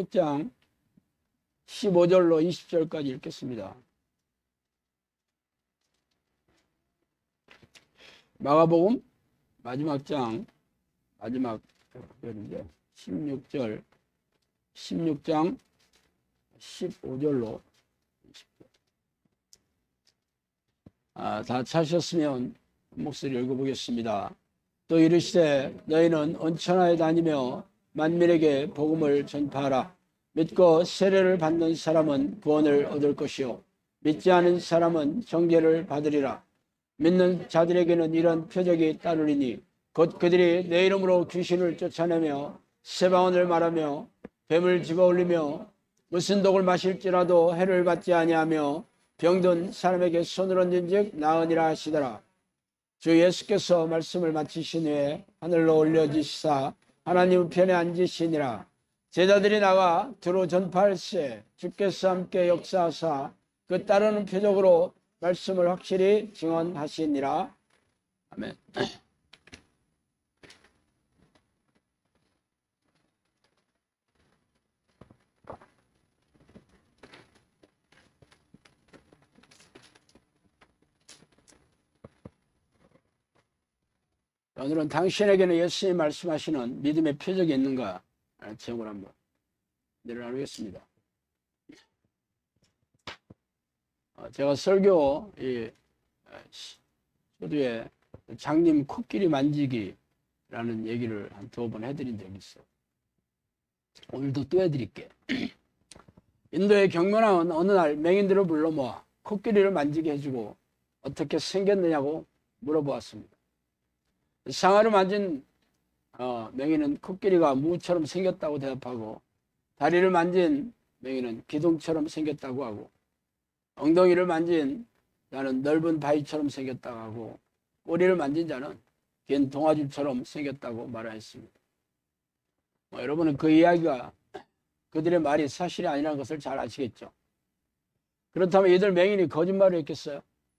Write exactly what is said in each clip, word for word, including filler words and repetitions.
십육 장 십오 절로 이십 절까지 읽겠습니다. 마가복음 마지막 장 마지막 절인데 십육 절 십육 장 십오 절로 이십 절. 아, 다 찾으셨으면 목소리 읽어보겠습니다. 또 이르시되 너희는 온 천하에 다니며 만민에게 복음을 전파하라. 믿고 세례를 받는 사람은 구원을 얻을 것이요 믿지 않은 사람은 정죄를 받으리라. 믿는 자들에게는 이런 표적이 따르리니 곧 그들이 내 이름으로 귀신을 쫓아내며 세방언을 말하며 뱀을 집어올리며 무슨 독을 마실지라도 해를 받지 아니하며 병든 사람에게 손을 얹은즉 나으니라 하시더라. 주 예수께서 말씀을 마치신 후에 하늘로 올려지시사 하나님 편에 앉으시니라. 제자들이 나가 두루 전파할세 주께서 함께 역사하사 그 따르는 표적으로 말씀을 확실히 증언하시니라. 아멘. 오늘은 당신에게는 예수님이 말씀하시는 믿음의 표적이 있는가 라는 제목을 한번 내려나누겠습니다. 제가 설교 이 초두에 장님 코끼리 만지기라는 얘기를 한 두 번 해드린 적이 있어요. 오늘도 또 해드릴게. 인도의 경건왕은 어느 날 맹인들을 불러 모아 코끼리를 만지게 해주고 어떻게 생겼느냐고 물어보았습니다. 상아를 만진 어, 맹인은 코끼리가 무처럼 생겼다고 대답하고, 다리를 만진 맹인은 기둥처럼 생겼다고 하고, 엉덩이를 만진 자는 넓은 바위처럼 생겼다고 하고, 꼬리를 만진 자는 긴 동아줄처럼 생겼다고 말하였습니다. 뭐, 여러분은 그 이야기가 그들의 말이 사실이 아니라는 것을 잘 아시겠죠? 그렇다면 이들 맹인이 거짓말을 했겠어요?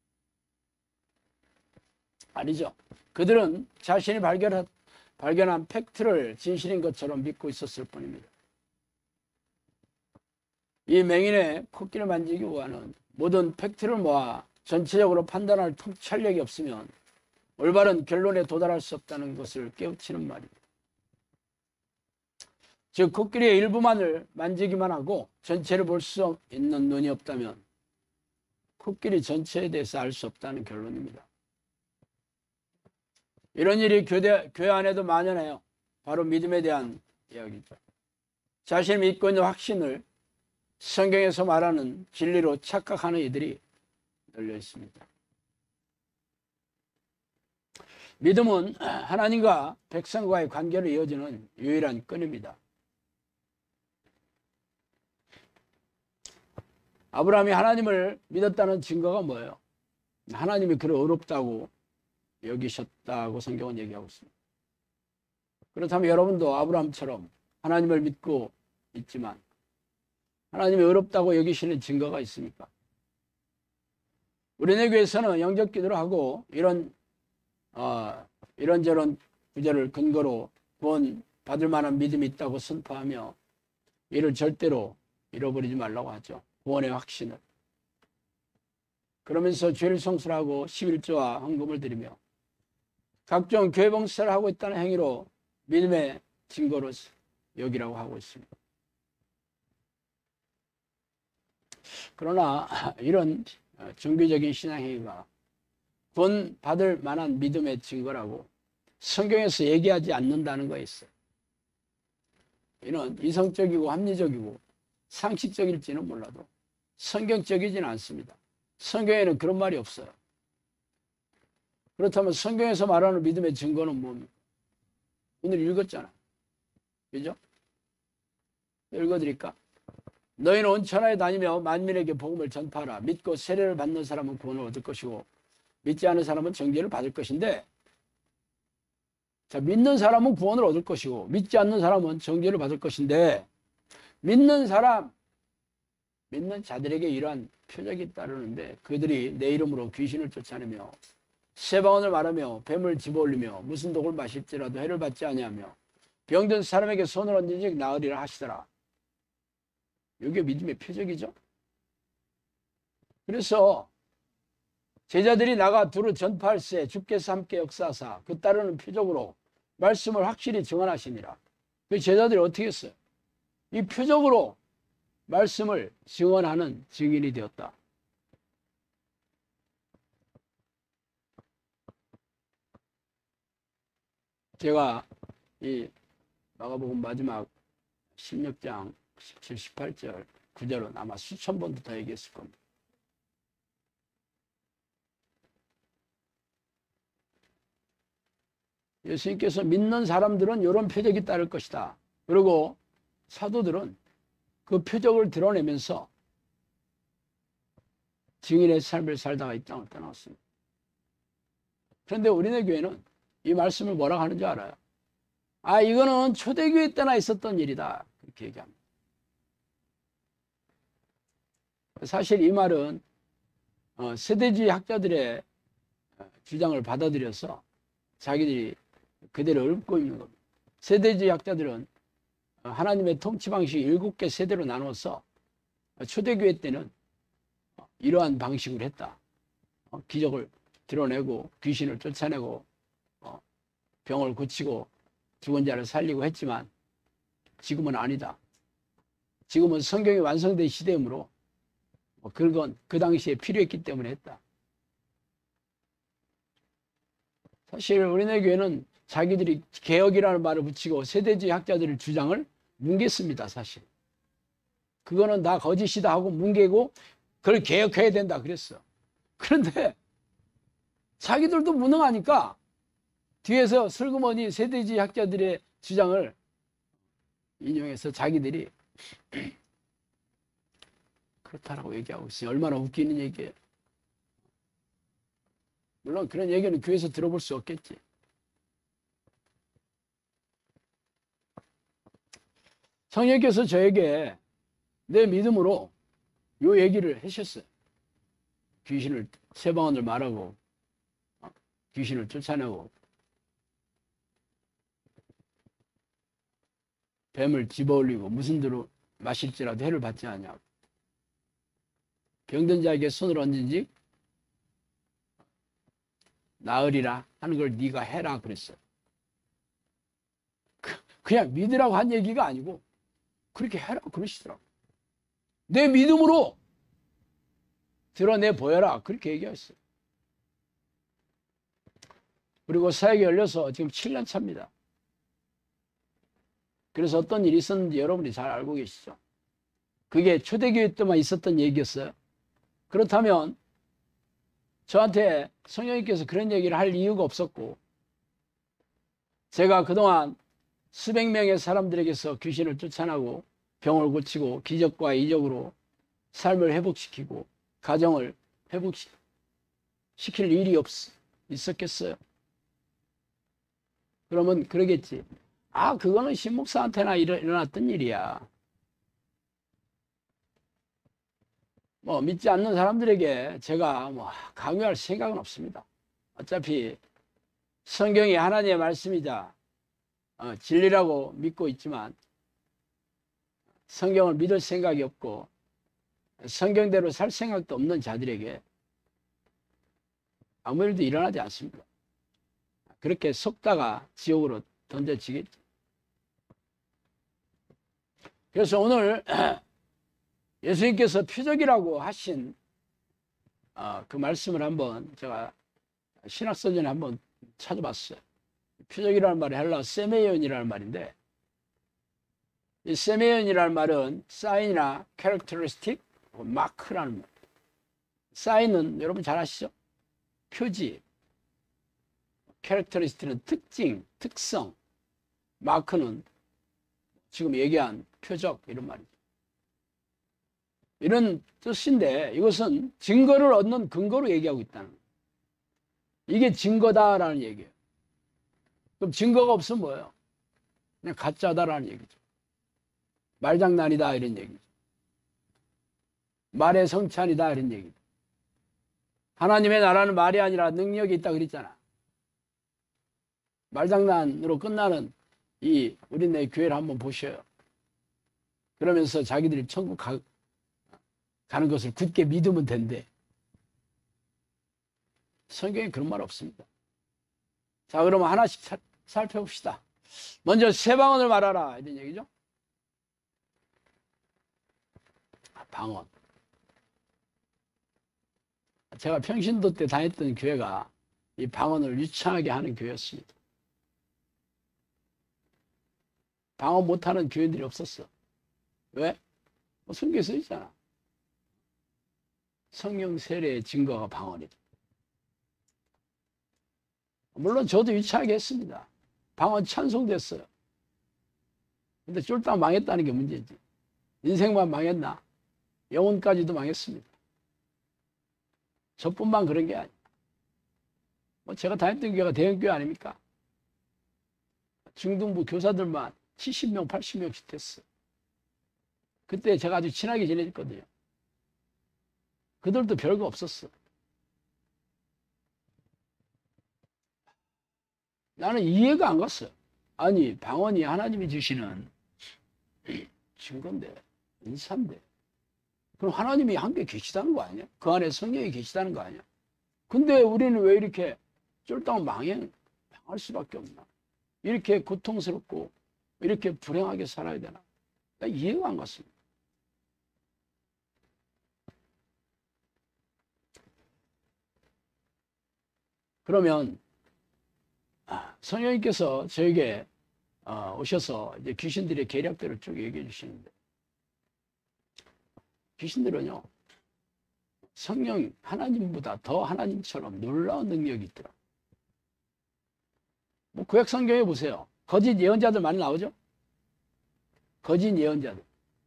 아니죠. 그들은 자신이 발견한, 발견한 팩트를 진실인 것처럼 믿고 있었을 뿐입니다. 이 맹인의 코끼리 만지기 우화는 모든 팩트를 모아 전체적으로 판단할 통찰력이 없으면 올바른 결론에 도달할 수 없다는 것을 깨우치는 말입니다. 즉 코끼리의 일부만을 만지기만 하고 전체를 볼 수 있는 눈이 없다면 코끼리 전체에 대해서 알 수 없다는 결론입니다. 이런 일이 교대, 교회 안에도 만연해요. 바로 믿음에 대한 이야기죠. 자신이 믿고 있는 확신을 성경에서 말하는 진리로 착각하는 이들이 널려 있습니다. 믿음은 하나님과 백성과의 관계로 이어지는 유일한 끈입니다. 아브라함이 하나님을 믿었다는 증거가 뭐예요? 하나님이 그를 어렵다고 여기셨다고 성경은 얘기하고 있습니다. 그렇다면 여러분도 아브라함처럼 하나님을 믿고 있지만 하나님이 어렵다고 여기시는 증거가 있습니까? 우리네 교회에서는 영적 기도를 하고 이런 어, 이런저런 구절을 근거로 구원 받을 만한 믿음이 있다고 선포하며 이를 절대로 잃어버리지 말라고 하죠. 구원의 확신을. 그러면서 죄를 성술하고 십일조와 헌금을 드리며 각종 교회 봉사를 하고 있다는 행위로 믿음의 증거로 여기라고 하고 있습니다. 그러나 이런 종교적인 신앙행위가 구원 받을 만한 믿음의 증거라고 성경에서 얘기하지 않는다는 거 있어요. 이는 이성적이고 합리적이고 상식적일지는 몰라도 성경적이지는 않습니다. 성경에는 그런 말이 없어요. 그렇다면 성경에서 말하는 믿음의 증거는 뭡니까? 오늘 읽었잖아. 그죠? 읽어드릴까? 너희는 온 천하에 다니며 만민에게 복음을 전파하라. 믿고 세례를 받는 사람은 구원을 얻을 것이고 믿지 않는 사람은 정죄를 받을 것인데, 자, 믿는 사람은 구원을 얻을 것이고 믿지 않는 사람은 정죄를 받을 것인데, 믿는 사람, 믿는 자들에게 이러한 표적이 따르는데 그들이 내 이름으로 귀신을 쫓아내며 세방언을 말하며 뱀을 집어올리며 무슨 독을 마실지라도 해를 받지 아니하며 병든 사람에게 손을 얹은즉 나으리라 하시더라. 이게 믿음의 표적이죠. 그래서 제자들이 나가 두루 전파할세 주께서 함께 역사하사 그 따르는 표적으로 말씀을 확실히 증언하시니라. 그 제자들이 어떻게 했어요? 이 표적으로 말씀을 증언하는 증인이 되었다. 제가 이 마가복음 마지막 십육 장 십칠, 십팔 절, 구 절은 아마 수천 번도 더 얘기했을 겁니다. 예수님께서 믿는 사람들은 이런 표적이 따를 것이다. 그리고 사도들은 그 표적을 드러내면서 증인의 삶을 살다가 이 땅을 떠났습니다. 그런데 우리네 교회는 이 말씀을 뭐라고 하는 줄 알아요? 아, 이거는 초대교회 때나 있었던 일이다. 그렇게 얘기합니다. 사실 이 말은 세대주의 학자들의 주장을 받아들여서 자기들이 그대로 읊고 있는 겁니다. 세대주의 학자들은 하나님의 통치 방식이 일곱 개 세대로 나눠서 초대교회 때는 이러한 방식으로 했다. 기적을 드러내고 귀신을 쫓아내고 병을 고치고 죽은 자를 살리고 했지만 지금은 아니다. 지금은 성경이 완성된 시대이므로 그건 그 당시에 필요했기 때문에 했다. 사실 우리네 교회는 자기들이 개혁이라는 말을 붙이고 세대주의 학자들의 주장을 뭉갰습니다. 사실 그거는 다 거짓이다 하고 뭉개고 그걸 개혁해야 된다 그랬어. 그런데 자기들도 무능하니까 뒤에서 슬그머니 세대주의 학자들의 주장을 인용해서 자기들이 그렇다라고 얘기하고 있어요. 얼마나 웃기는 얘기예요. 물론 그런 얘기는 교회에서 들어볼 수 없겠지. 성령께서 저에게 내 믿음으로 요 얘기를 하셨어요. 귀신을 세 방언을 말하고 귀신을 쫓아내고 뱀을 집어올리고 무슨 대로 마실지라도 해를 받지 않냐고. 병든 자에게 손을 얹은지 나으리라 하는 걸 네가 해라 그랬어요. 그냥 믿으라고 한 얘기가 아니고 그렇게 해라 그러시더라고. 내 믿음으로 드러내 보여라 그렇게 얘기했어요. 그리고 사역이 열려서 지금 칠 년 차입니다. 그래서 어떤 일이 있었는지 여러분이 잘 알고 계시죠? 그게 초대교회 때만 있었던 얘기였어요. 그렇다면 저한테 성령님께서 그런 얘기를 할 이유가 없었고 제가 그동안 수백 명의 사람들에게서 귀신을 쫓아내고 병을 고치고 기적과 이적으로 삶을 회복시키고 가정을 회복시킬 일이 없, 있었겠어요? 그러면 그러겠지. 아, 그거는 신목사한테나 일어났던 일이야. 뭐 믿지 않는 사람들에게 제가 뭐 강요할 생각은 없습니다. 어차피 성경이 하나님의 말씀이자 어, 진리라고 믿고 있지만 성경을 믿을 생각이 없고 성경대로 살 생각도 없는 자들에게 아무 일도 일어나지 않습니다. 그렇게 속다가 지옥으로 던져지겠죠. 그래서 오늘 예수님께서 표적이라고 하신 그 말씀을 한번 제가 신학서전에 한번 찾아봤어요. 표적이라는 말이 헬라 세메ion이라는 말인데 이 세메ion이라는 말은 사인이나 캐릭터리스틱, 마크라는 말. 사인은 여러분 잘 아시죠? 표지. 캐릭터리스틱은 특징, 특성. 마크는 지금 얘기한 표적 이런 말이죠. 이런 뜻인데 이것은 증거를 얻는 근거로 얘기하고 있다는 거예요. 이게 증거다라는 얘기예요. 그럼 증거가 없으면 뭐예요? 그냥 가짜다라는 얘기죠. 말장난이다 이런 얘기죠. 말의 성찬이다 이런 얘기죠. 하나님의 나라는 말이 아니라 능력이 있다 그랬잖아. 말장난으로 끝나는 이 우리네 교회를 한번 보셔요. 그러면서 자기들이 천국 가, 가는 것을 굳게 믿으면 된대. 성경에 그런 말 없습니다. 자, 그러면 하나씩 사, 살펴봅시다. 먼저 새 방언을 말하라 이런 얘기죠. 방언. 제가 평신도 때 다녔던 교회가 이 방언을 유창하게 하는 교회였습니다. 방언 못하는 교인들이 없었어. 왜? 뭐 성경에 써 있잖아. 성령 세례의 증거가 방언이다. 물론 저도 유창하게 했습니다. 방언 찬송됐어요. 근데 쫄딱 망했다는 게 문제지. 인생만 망했나? 영혼까지도 망했습니다. 저뿐만 그런 게 아니야. 뭐 제가 다녔던 교회가 대형교회 아닙니까? 중등부 교사들만 칠십 명, 팔십 명씩 됐어. 그때 제가 아주 친하게 지냈거든요. 그들도 별거 없었어. 나는 이해가 안 갔어요. 아니, 방언이 하나님이 주시는 증거인데, 인사인데. 그럼 하나님이 함께 계시다는 거 아니야? 그 안에 성령이 계시다는 거 아니야? 근데 우리는 왜 이렇게 쫄딱 망해, 망할 수밖에 없나? 이렇게 고통스럽고, 이렇게 불행하게 살아야 되나? 나 이해가 안 갔습니다. 그러면, 성령님께서 저에게 오셔서 이제 귀신들의 계략들을 쭉 얘기해 주시는데, 귀신들은요, 성령 하나님보다 더 하나님처럼 놀라운 능력이 있더라. 뭐 구약 성경에 보세요. 거짓 예언자들 많이 나오죠? 거짓 예언자들.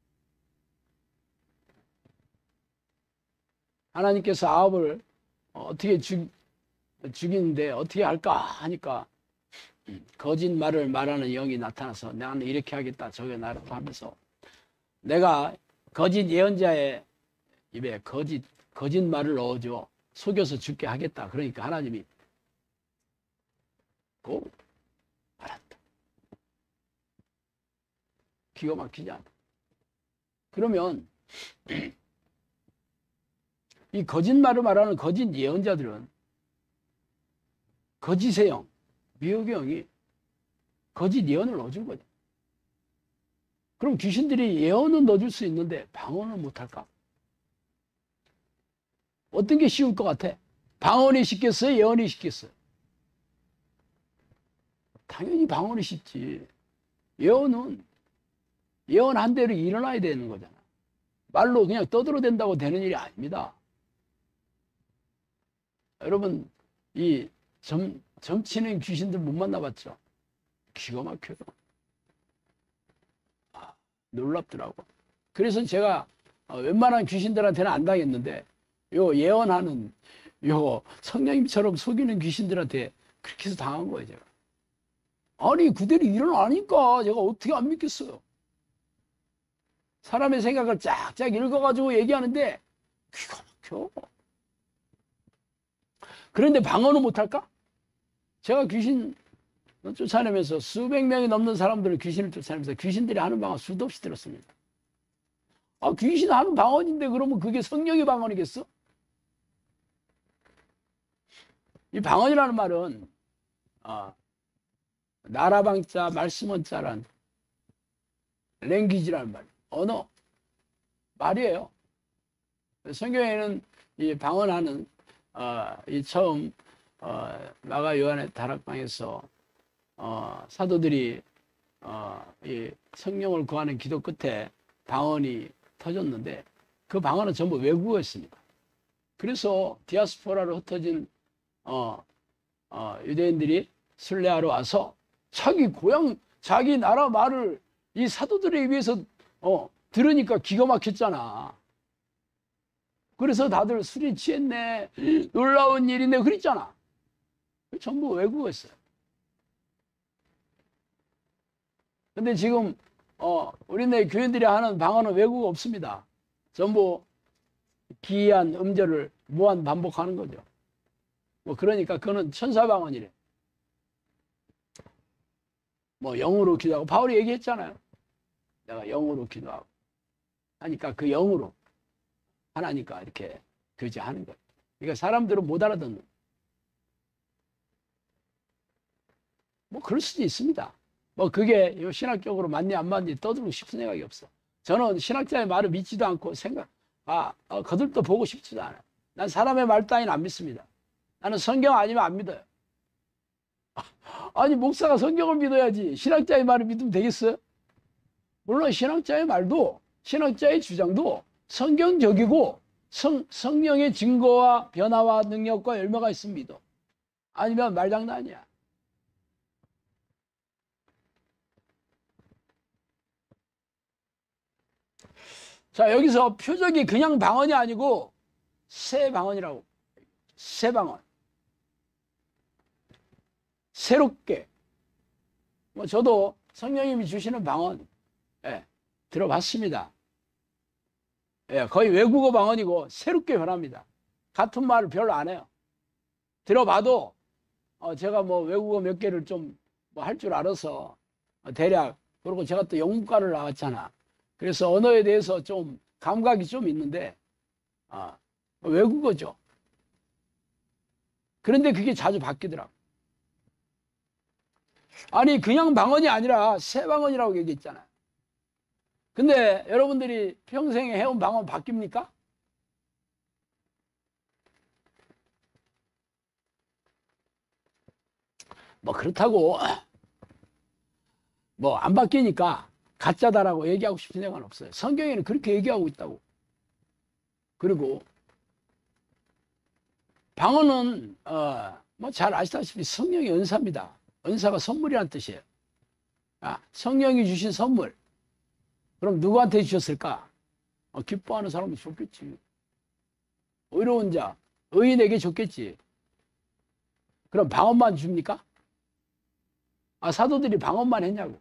하나님께서 아합을 어떻게 죽, 죽이는데 어떻게 할까 하니까 거짓말을 말하는 영이 나타나서 나는 이렇게 하겠다 저게 나라고 하면서 내가 거짓 예언자의 입에 거짓, 거짓말을 넣어줘 속여서 죽게 하겠다. 그러니까 하나님이 고 알았다. 기가 막히지 않아. 그러면 이 거짓말을 말하는 거짓 예언자들은 거짓의 영, 미혹의 영이 거짓 예언을 넣어준 거죠. 그럼 귀신들이 예언은 넣어줄 수 있는데 방언을 못할까? 어떤 게 쉬울 것 같아? 방언이 쉽겠어요? 예언이 쉽겠어요? 당연히 방언이 쉽지. 예언은 예언한 대로 일어나야 되는 거잖아. 말로 그냥 떠들어댄다고 되는 일이 아닙니다. 여러분, 이 점, 점치는 귀신들 못 만나봤죠? 기가 막혀요. 아, 놀랍더라고. 그래서 제가 웬만한 귀신들한테는 안 당했는데 요 예언하는 요 성령님처럼 속이는 귀신들한테 그렇게 해서 당한 거예요, 제가. 아니, 그대로 일어나니까 제가 어떻게 안 믿겠어요. 사람의 생각을 쫙쫙 읽어가지고 얘기하는데 기가 막혀. 그런데 방언은 못할까? 제가 귀신 쫓아내면서 수백 명이 넘는 사람들을 귀신을 쫓아내면서 귀신들이 하는 방언 수도 없이 들었습니다. 아, 귀신 하는 방언인데 그러면 그게 성령의 방언이겠어? 이 방언이라는 말은 아, 나라방자, 말씀원자란 랭귀지라는 말, 언어, 말이에요. 성경에는 이 방언하는 어, 이 처음 어, 마가 요한의 다락방에서 어, 사도들이 어, 이 성령을 구하는 기도 끝에 방언이 터졌는데 그 방언은 전부 외국어였습니다. 그래서 디아스포라로 흩어진 어, 어, 유대인들이 순례하러 와서 자기 고향, 자기 나라 말을 이 사도들에 의해서 어, 들으니까 기가 막혔잖아. 그래서 다들 술이 취했네, 놀라운 일이네 그랬잖아. 전부 외국어였어요. 근데 지금 어, 우리네 교인들이 하는 방언은 외국어 없습니다. 전부 기이한 음절을 무한 반복하는 거죠. 뭐 그러니까 그거는 천사방언이래. 뭐 영으로 기도하고 바울이 얘기했잖아요. 내가 영으로 기도하고 하니까 그 영으로 하나님과 이렇게 교제하는 거예요. 그러니까 사람들은 못 알아듣는. 뭐 그럴 수도 있습니다. 뭐 그게 신학적으로 맞니 안 맞니 떠들고 싶은 생각이 없어. 저는 신학자의 말을 믿지도 않고 생각, 아, 어, 거들떠 보고 싶지도 않아요. 난 사람의 말 따위는 안 믿습니다. 나는 성경 아니면 안 믿어요. 아니 목사가 성경을 믿어야지 신학자의 말을 믿으면 되겠어요? 물론 신학자의 말도 신학자의 주장도 성경적이고 성, 성령의 증거와 변화와 능력과 열매가 있습니다. 아니면 말장난이야. 자, 여기서 표적이 그냥 방언이 아니고 새 방언이라고. 새 방언. 새롭게. 뭐 저도 성령님이 주시는 방언, 예, 들어봤습니다. 예, 거의 외국어 방언이고 새롭게 변합니다. 같은 말을 별로 안 해요. 들어봐도 어, 제가 뭐 외국어 몇 개를 좀 뭐 할 줄 알아서 어, 대략, 그리고 제가 또 영문과를 나왔잖아. 그래서 언어에 대해서 좀 감각이 좀 있는데 어, 외국어죠. 그런데 그게 자주 바뀌더라고. 아니 그냥 방언이 아니라 새 방언이라고 얘기했잖아요. 근데 여러분들이 평생에 해온 방언 바뀝니까? 뭐 그렇다고 뭐 안 바뀌니까 가짜다라고 얘기하고 싶은 생각은 없어요. 성경에는 그렇게 얘기하고 있다고. 그리고 방언은 어, 뭐 잘 아시다시피 성령의 은사입니다. 은사가 선물이라는 뜻이에요. 아, 성령이 주신 선물. 그럼 누구한테 주셨을까? 어, 기뻐하는 사람이 줬겠지. 의로운 자, 의인에게 줬겠지. 그럼 방언만 줍니까? 아, 사도들이 방언만 했냐고.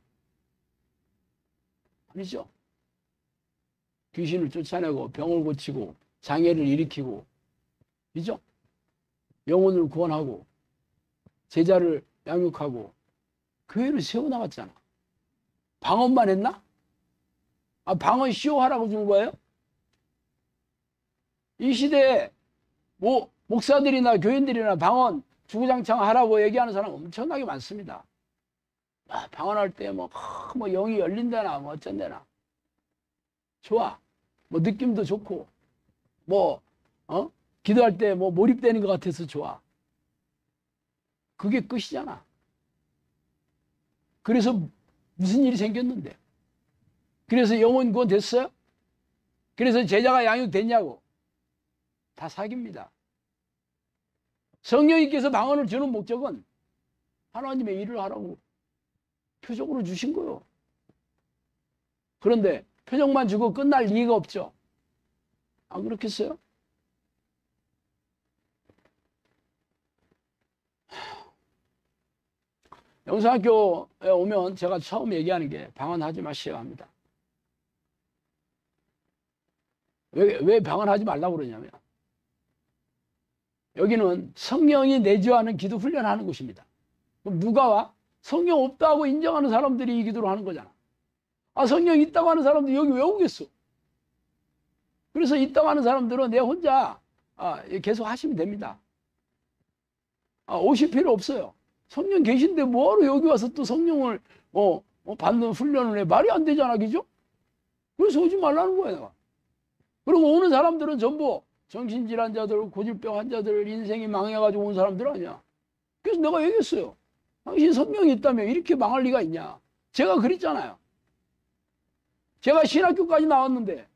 아니죠. 귀신을 쫓아내고 병을 고치고 장애를 일으키고, 그죠? 영혼을 구원하고 제자를 양육하고 교회를 세워나갔잖아. 방언만 했나? 아, 방언 쇼하라고 준 거예요? 이 시대에 뭐 목사들이나 교인들이나 방언 주구장창 하라고 얘기하는 사람 엄청나게 많습니다. 아, 방언할 때 뭐, 뭐 영이 열린다나 뭐 어쩐다나. 좋아. 뭐 느낌도 좋고 뭐 어? 기도할 때 뭐 몰입되는 것 같아서 좋아. 그게 끝이잖아. 그래서 무슨 일이 생겼는데? 그래서 영혼 구원 됐어요? 그래서 제자가 양육됐냐고? 다 사기입니다. 성령님께서 방언을 주는 목적은 하나님의 일을 하라고 표적으로 주신 거예요. 그런데 표적만 주고 끝날 리가 없죠. 안 그렇겠어요? 영성학교에 오면 제가 처음 얘기하는 게 방언하지 마시오 합니다. 왜, 왜 방언하지 말라고 그러냐면 여기는 성령이 내주하는 기도 훈련하는 곳입니다. 그럼 누가 와? 성령 없다고 인정하는 사람들이 이 기도를 하는 거잖아. 아, 성령 있다고 하는 사람들 여기 왜 오겠어? 그래서 있다고 하는 사람들은 내 혼자 아, 계속 하시면 됩니다. 아, 오실 필요 없어요. 성령 계신데 뭐하러 여기 와서 또 성령을 어, 어, 받는 훈련을 해? 말이 안 되잖아, 그죠? 그래서 오지 말라는 거야, 내가. 그리고 오는 사람들은 전부 정신질환자들, 고질병 환자들, 인생이 망해가지고 온 사람들 아니야. 그래서 내가 얘기했어요. 당신 성령이 있다면 이렇게 망할 리가 있냐. 제가 그랬잖아요. 제가 신학교까지 나왔는데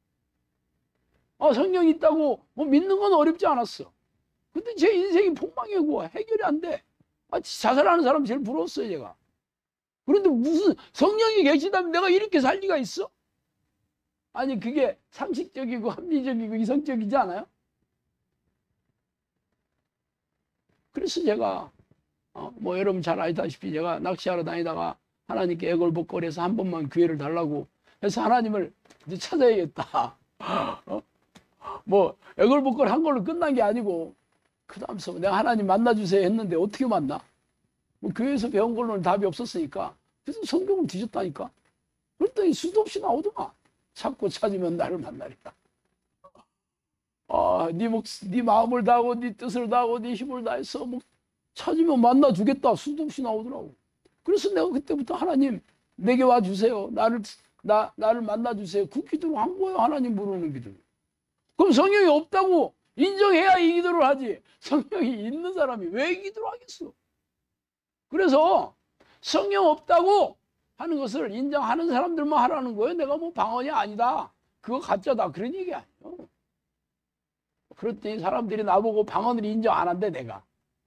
아, 성령이 있다고 뭐 믿는 건 어렵지 않았어. 근데 제 인생이 폭망이고 해결이 안 돼. 아, 자살하는 사람 제일 부러웠어요, 제가. 그런데 무슨 성령이 계시다면 내가 이렇게 살 리가 있어? 아니, 그게 상식적이고 합리적이고 이성적이지 않아요? 그래서 제가 어, 뭐 여러분 잘 아시다시피 제가 낚시하러 다니다가 하나님께 애걸복걸해서 한 번만 기회를 달라고 해서 하나님을 이제 찾아야겠다. 어? 뭐 애걸복걸 한 걸로 끝난 게 아니고 그 다음서 내가 하나님 만나주세요 했는데 어떻게 만나? 뭐 교회에서 배운 걸로는 답이 없었으니까 그래서 성경을 뒤졌다니까. 그랬더니 수도 없이 나오더만. 찾고 찾으면 나를 만나리라. 아, 네 목, 네 마음을 다하고 네 뜻을 다하고 네 힘을 다해서 뭐 찾으면 만나 주겠다. 수도 없이 나오더라고. 그래서 내가 그때부터 하나님 내게 와 주세요. 나를 나 나를 만나 주세요. 그 기도를 한 거예요. 하나님 부르는 기도. 그럼 성령이 없다고 인정해야 이 기도를 하지. 성령이 있는 사람이 왜 기도를 하겠어? 그래서 성령 없다고 하는 것을 인정하는 사람들만 하라는 거예요. 내가 뭐 방언이 아니다. 그거 가짜다. 그런 얘기 아니에요. 그랬더니 사람들이 나보고 방언을 인정 안 한대, 내가.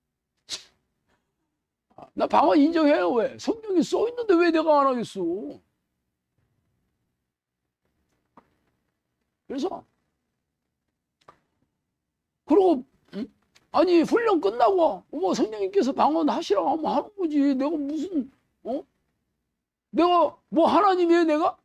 나 방언 인정해요. 왜? 성경에 써 있는데 왜 내가 안 하겠어? 그래서 그리고 응? 아니 훈련 끝나고 뭐 성령님께서 방언 하시라고 하면 하는 거지. 내가 무슨 어? 내가 뭐 하나님이에요, 내가?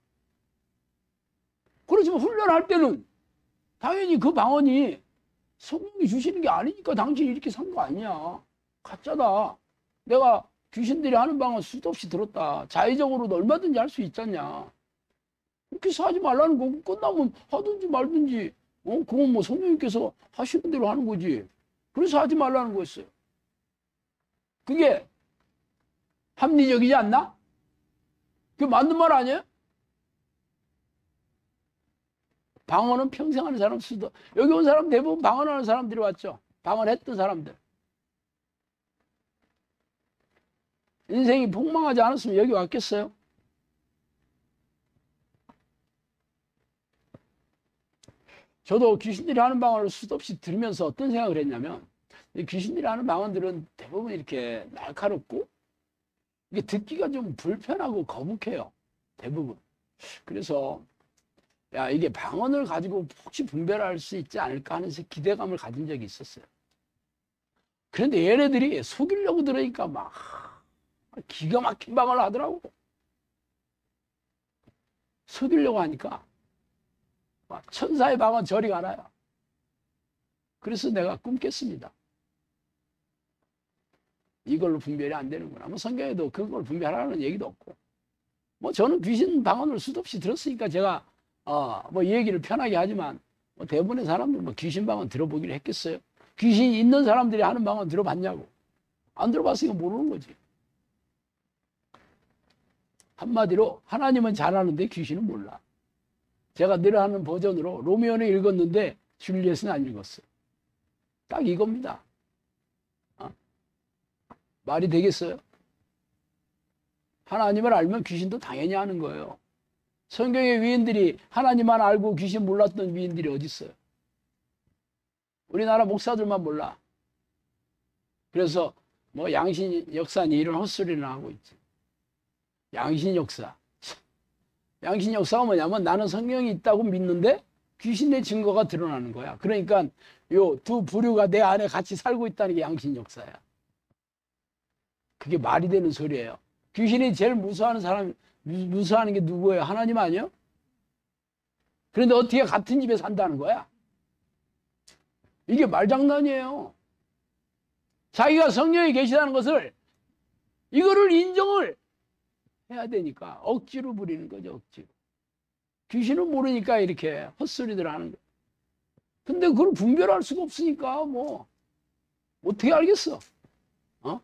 그렇지만 훈련할 때는 당연히 그 방언이 성령이 주시는 게 아니니까 당신이 이렇게 산 거 아니야. 가짜다. 내가 귀신들이 하는 방언 수도 없이 들었다. 자의적으로도 얼마든지 할 수 있잖냐. 그렇게 해서 하지 말라는 거고 끝나면 하든지 말든지 어 그건 뭐 성령님께서 하시는 대로 하는 거지. 그래서 하지 말라는 거였어요. 그게 합리적이지 않나? 그게 맞는 말 아니에요? 방언은 평생 하는 사람 수도. 여기 온 사람 대부분 방언하는 사람들이 왔죠. 방언했던 사람들. 인생이 폭망하지 않았으면 여기 왔겠어요? 저도 귀신들이 하는 방언을 수도 없이 들으면서 어떤 생각을 했냐면, 귀신들이 하는 방언들은 대부분 이렇게 날카롭고 이게 듣기가 좀 불편하고 거북해요. 대부분. 그래서 야, 이게 방언을 가지고 혹시 분별할 수 있지 않을까 하는 기대감을 가진 적이 있었어요. 그런데 얘네들이 속이려고 들으니까 막 기가 막힌 방언을 하더라고. 속이려고 하니까 막 천사의 방언 저리 가나요. 그래서 내가 꿈깼습니다. 이걸로 분별이 안 되는구나. 뭐 성경에도 그걸 분별하라는 얘기도 없고. 뭐 저는 귀신 방언을 수도 없이 들었으니까 제가 어, 뭐 얘기를 편하게 하지만 뭐 대부분의 사람들 뭐 귀신 방언 들어보기를 했겠어요? 귀신이 있는 사람들이 하는 방언 들어봤냐고. 안 들어봤으니까 모르는 거지. 한마디로 하나님은 잘하는데 귀신은 몰라. 제가 늘 하는 버전으로 로미오는 읽었는데 줄리엣은 안 읽었어. 딱 이겁니다. 어? 말이 되겠어요? 하나님을 알면 귀신도 당연히 하는 거예요. 성경의 위인들이 하나님만 알고 귀신 몰랐던 위인들이 어디 있어요? 우리나라 목사들만 몰라. 그래서 뭐 양신 역사니 이런 헛소리를 하고 있지. 양신 역사. 양신 역사가 뭐냐면 나는 성경이 있다고 믿는데 귀신의 증거가 드러나는 거야. 그러니까 요 두 부류가 내 안에 같이 살고 있다는 게 양신 역사야. 그게 말이 되는 소리예요. 귀신이 제일 무서워하는 사람, 무서워하는 게 누구예요? 하나님 아니요? 그런데 어떻게 같은 집에 산다는 거야? 이게 말장난이에요. 자기가 성령에 계시다는 것을 이거를 인정을 해야 되니까 억지로 부리는 거죠. 억지로. 귀신은 모르니까 이렇게 헛소리들 하는 거예요. 근데 그걸 분별할 수가 없으니까 뭐 어떻게 알겠어? 어?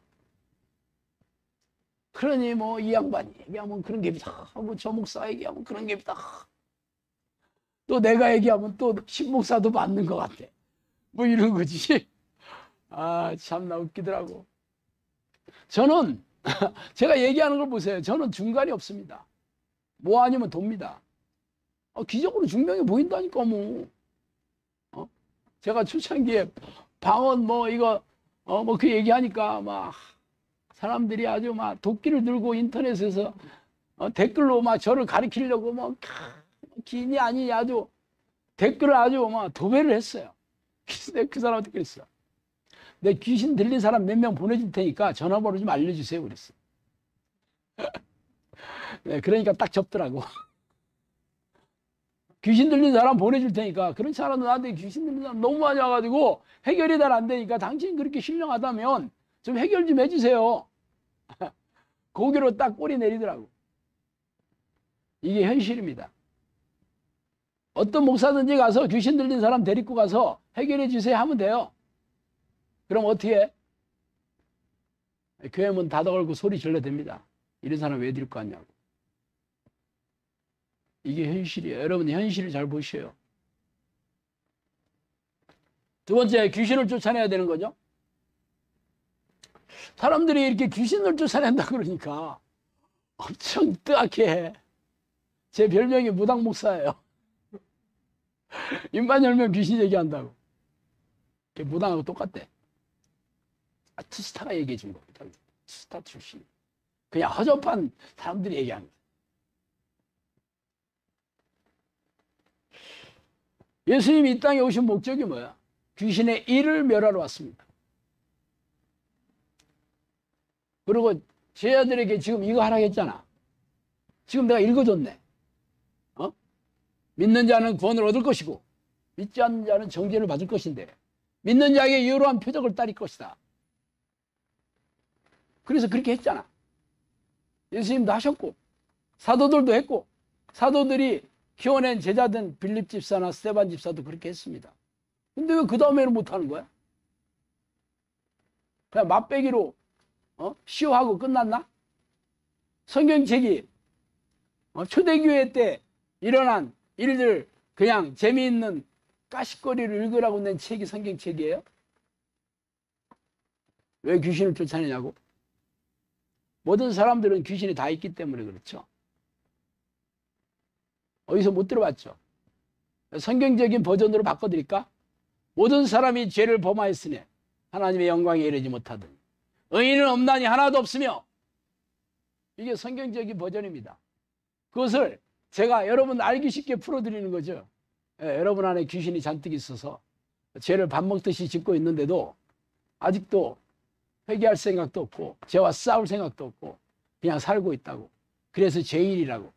그러니 뭐 이 양반이 얘기하면 그런 게 있다. 뭐 저 목사 얘기하면 그런 게 있다. 또 내가 얘기하면 또 신목사도 맞는 것 같아. 뭐 이런 거지. 아, 참나 웃기더라고. 저는 제가 얘기하는 걸 보세요. 저는 중간이 없습니다. 뭐 아니면 돕니다. 어, 기적으로 중명이 보인다니까 뭐. 어? 제가 초창기에 방언 뭐 이거 어 뭐 그 얘기하니까 막 사람들이 아주 막 도끼를 들고 인터넷에서 어, 댓글로 막 저를 가리키려고 뭐 기인이 아니 아주 댓글을 아주 막 도배를 했어요. 그래서 그 사람한테 그랬어. 내 귀신 들린 사람 몇 명 보내줄 테니까 전화번호 좀 알려주세요. 그랬어. 네, 그러니까 딱 접더라고. 귀신 들린 사람 보내줄 테니까. 그런 사람은 나한테 귀신 들린 사람 너무 많이 와가지고 해결이 잘 안 되니까 당신 그렇게 신령하다면 좀 해결 좀 해주세요. 거기로 딱 꼬리 내리더라고. 이게 현실입니다. 어떤 목사든지 가서 귀신 들린 사람 데리고 가서 해결해 주세요 하면 돼요. 그럼 어떻게 해? 교회 문 닫아 걸고 소리 질러 댑니다. 이런 사람 왜 데리고 왔냐고. 이게 현실이에요. 여러분 현실을 잘 보셔요. 두 번째, 귀신을 쫓아내야 되는 거죠. 사람들이 이렇게 귀신을 쫓아낸다 그러니까 엄청 뜨악해 해. 제 별명이 무당 목사예요. 입만 열면 귀신 얘기한다고. 무당하고 똑같대. 아, 투스타가 얘기해 준 겁니다. 투스타 출신. 그냥 허접한 사람들이 얘기한 거예요. 예수님이 이 땅에 오신 목적이 뭐야? 귀신의 일을 멸하러 왔습니다. 그리고 제자들에게 지금 이거 하라고 했잖아. 지금 내가 읽어줬네. 어? 믿는 자는 구원을 얻을 것이고 믿지 않는 자는 정죄를 받을 것인데 믿는 자에게 유로한 표적을 따를 것이다. 그래서 그렇게 했잖아. 예수님도 하셨고 사도들도 했고 사도들이 키워낸 제자든 빌립 집사나 스데반 집사도 그렇게 했습니다. 근데 왜 그 다음에는 못하는 거야? 그냥 맛배기로 어? 시호하고 끝났나? 성경책이 어? 초대교회 때 일어난 일들 그냥 재미있는 까십거리를 읽으라고 낸 책이 성경책이에요? 왜 귀신을 쫓아내냐고? 모든 사람들은 귀신이 다 있기 때문에 그렇죠. 어디서 못 들어봤죠? 성경적인 버전으로 바꿔드릴까? 모든 사람이 죄를 범하였으니 하나님의 영광에 이르지 못하더니 의인은 없나니 하나도 없으며. 이게 성경적인 버전입니다. 그것을 제가 여러분 알기 쉽게 풀어드리는 거죠. 예, 여러분 안에 귀신이 잔뜩 있어서 죄를 밥 먹듯이 짓고 있는데도 아직도 회개할 생각도 없고 죄와 싸울 생각도 없고 그냥 살고 있다고. 그래서 죄인이라고.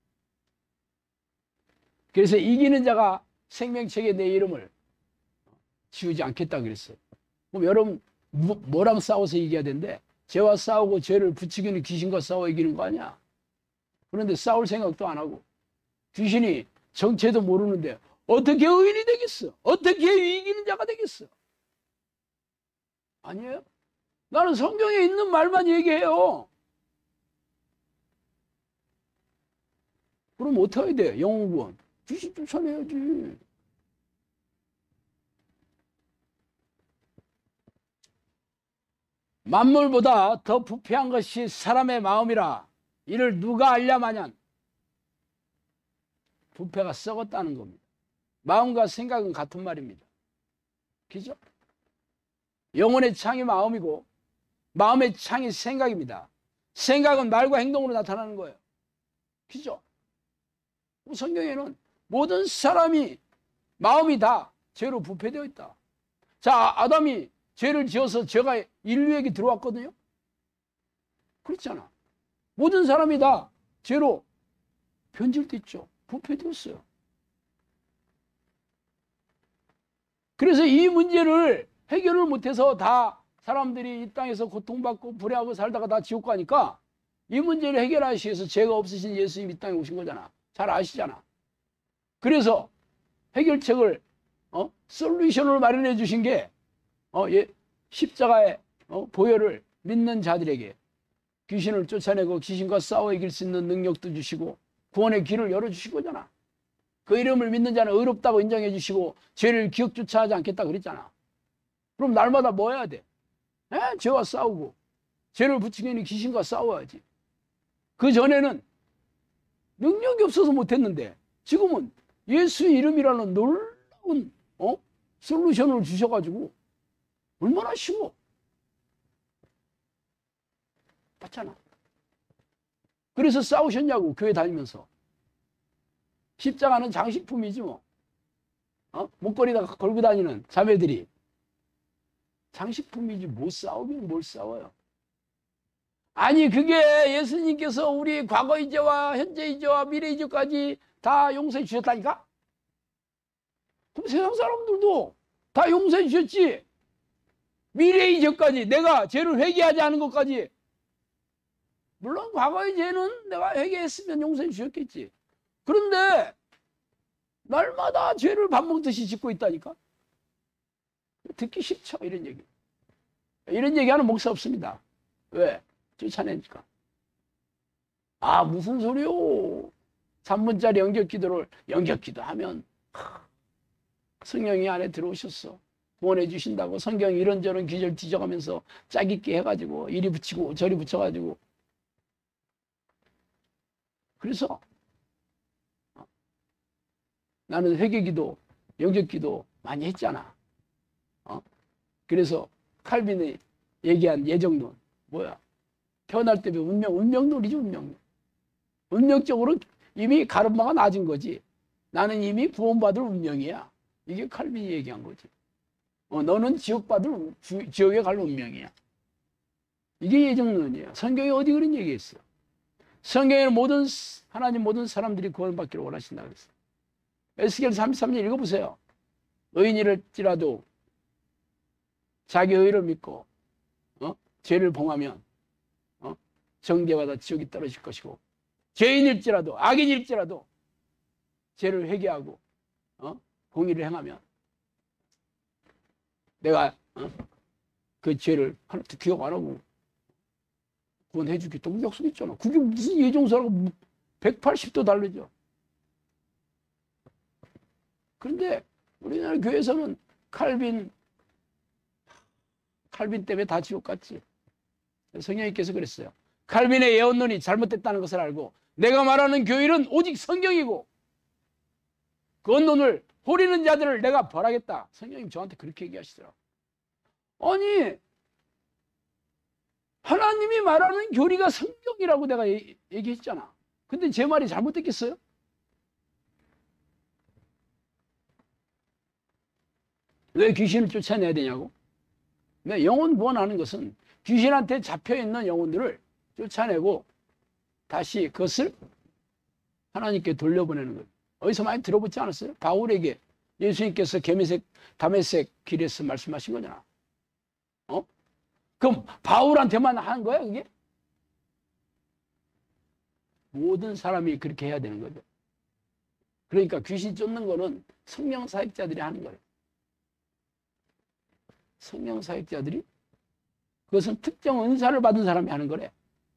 그래서 이기는 자가 생명책에 내 이름을 지우지 않겠다 그랬어요. 그럼 여러분 뭐, 뭐랑 싸워서 이겨야 된대? 죄와 싸우고 죄를 부추기는 귀신과 싸워 이기는 거 아니야? 그런데 싸울 생각도 안 하고 귀신이 정체도 모르는데 어떻게 의인이 되겠어? 어떻게 이기는 자가 되겠어? 아니에요? 나는 성경에 있는 말만 얘기해요. 그럼 어떻게 해야 돼? 영혼구원. 귀신 쫓아내야지. 만물보다 더 부패한 것이 사람의 마음이라 이를 누가 알랴마냔. 부패가 썩었다는 겁니다. 마음과 생각은 같은 말입니다. 그죠? 영혼의 창이 마음이고 마음의 창이 생각입니다. 생각은 말과 행동으로 나타나는 거예요. 그죠? 성경에는 모든 사람이 마음이 다 죄로 부패되어 있다. 자, 아담이 죄를 지어서 죄가 인류에게 들어왔거든요. 그렇잖아. 모든 사람이 다 죄로 변질됐죠. 부패되었어요. 그래서 이 문제를 해결을 못해서 다 사람들이 이 땅에서 고통받고 불행하고 살다가 다 지옥 가니까 이 문제를 해결하시기 위해서 죄가 없으신 예수님이 이 땅에 오신 거잖아. 잘 아시잖아. 그래서 해결책을 어? 솔루션을 마련해 주신 게 어, 예, 십자가의 어, 보혈을 믿는 자들에게 귀신을 쫓아내고 귀신과 싸워 이길 수 있는 능력도 주시고 구원의 길을 열어주신 거잖아. 그 이름을 믿는 자는 의롭다고 인정해 주시고 죄를 기억조차 하지 않겠다 그랬잖아. 그럼 날마다 뭐 해야 돼? 에? 죄와 싸우고 죄를 부추기는 귀신과 싸워야지. 그 전에는 능력이 없어서 못했는데 지금은 예수 이름이라는 놀라운 어? 솔루션을 주셔가지고 얼마나 쉬워. 맞잖아. 그래서 싸우셨냐고 교회 다니면서. 십자가는 장식품이지 뭐. 어? 목걸이다가 걸고 다니는 자매들이 장식품이지 못 싸우긴 뭘 싸워요. 아니 그게 예수님께서 우리 과거의 죄와 현재의 죄와 미래의 죄까지 다 용서해 주셨다니까? 그럼 세상 사람들도 다 용서해 주셨지. 미래의 죄까지 내가 죄를 회개하지 않은 것까지. 물론 과거의 죄는 내가 회개했으면 용서해 주셨겠지. 그런데 날마다 죄를 밥 먹듯이 짓고 있다니까. 듣기 싫죠, 이런 얘기. 이런 얘기하는 목사 없습니다. 왜? 쫓아내니까. 아, 무슨 소리요? 삼 분짜리 영적기도를 영적기도 하면 성령이 안에 들어오셨어. 구원해 주신다고 성경 이런저런 기절 뒤져가면서 짜깁기 해가지고 이리 붙이고 저리 붙여가지고. 그래서 나는 회개기도 영적기도 많이 했잖아. 어? 그래서 칼빈이 얘기한 예정론 뭐야? 태어날 때부터 운명, 운명론이죠, 운명론. 운명적으로 이미 가르마가 낮은 거지. 나는 이미 구원받을 운명이야. 이게 칼빈이 얘기한 거지. 어, 너는 지옥받을, 주, 지옥에 갈 운명이야. 이게 예정론이야. 성경에 어디 그런 얘기했어? 성경에는 모든, 하나님 모든 사람들이 구원받기를 원하신다 그랬어. 에스겔 삼십삼 년 읽어보세요. 의인일지라도 자기 의를 믿고, 어? 죄를 봉하면, 어? 정죄받아 지옥이 떨어질 것이고, 죄인일지라도, 악인일지라도, 죄를 회개하고, 어? 공의를 행하면, 내가, 어? 그 죄를 하나도 기억 안 하고, 구원해 주겠다고 약속 있잖아. 그게 무슨 예정서라고 백팔십 도 다르죠. 그런데 우리나라 교회에서는 칼빈, 칼빈 때문에 다 지옥 갔지. 성령님께서 그랬어요. 칼빈의 예언론이 잘못됐다는 것을 알고 내가 말하는 교일은 오직 성경이고 그 언론을 호리는 자들을 내가 벌하겠다. 성령님 저한테 그렇게 얘기하시더라고요. 아니, 하나님이 말하는 교리가 성경이라고 내가 얘기했잖아. 근데 제 말이 잘못됐겠어요? 왜 귀신을 쫓아내야 되냐고? 네, 영혼 구원하는 것은 귀신한테 잡혀있는 영혼들을 쫓아내고 다시 그것을 하나님께 돌려보내는 거예요. 어디서 많이 들어보지 않았어요? 바울에게 예수님께서 게메색, 다메섹 길에서 말씀하신 거잖아. 어? 그럼 바울한테만 한 거야, 그게? 모든 사람이 그렇게 해야 되는 거죠. 그러니까 귀신 쫓는 거는 성령 사역자들이 하는 거예요. 성령 사역자들이 그것은 특정 은사를 받은 사람이 하는 거래.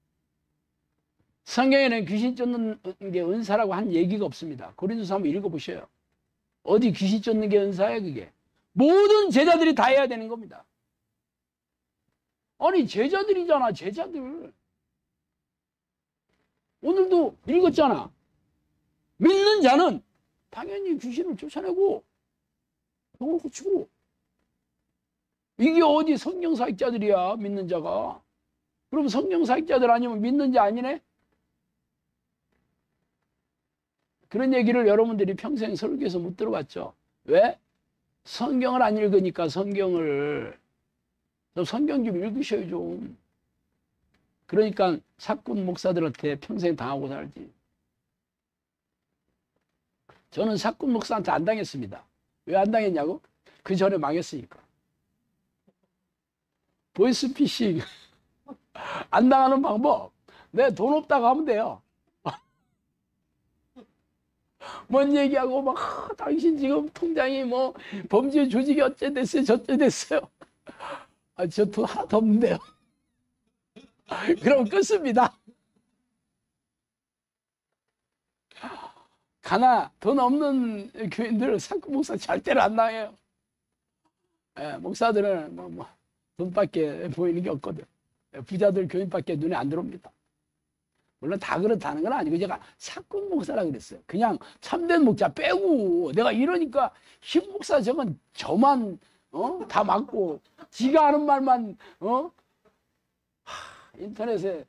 성경에는 귀신 쫓는 게 은사라고 한 얘기가 없습니다. 고린도서 한번 읽어보셔요. 어디 귀신 쫓는 게 은사예요, 그게? 모든 제자들이 다 해야 되는 겁니다. 아니, 제자들이잖아, 제자들. 오늘도 읽었잖아. 믿는 자는 당연히 귀신을 쫓아내고 병을 고치고. 이게 어디 성경 사역자들이야, 믿는 자가. 그럼 성경 사역자들 아니면 믿는 자 아니네? 그런 얘기를 여러분들이 평생 설교에서 못 들어봤죠. 왜? 성경을 안 읽으니까. 성경을 성경 좀 읽으셔요, 좀. 그러니까 사꾼 목사들한테 평생 당하고 살지. 저는 사꾼 목사한테 안 당했습니다. 왜 안 당했냐고? 그 전에 망했으니까. 보이스피싱 안 당하는 방법, 내 돈 없다고 하면 돼요. 뭔 얘기하고 막 아, 당신 지금 통장이 뭐 범죄 조직이 어째 됐어요 저째 됐어요. 아, 저 돈 하나도 없는데요. 그럼 끊습니다. 가나 돈 없는 교인들 사꾼 목사 절대로 안 당해요. 예, 목사들은 뭐, 뭐 돈밖에 보이는 게 없거든. 부자들 교인밖에 눈에 안 들어옵니다. 물론 다 그렇다는 건 아니고 제가 사꾼 목사라 그랬어요. 그냥 참된 목자 빼고. 내가 이러니까 흰 목사 저건 저만 어? 다 맞고 지가 하는 말만 어? 하, 인터넷에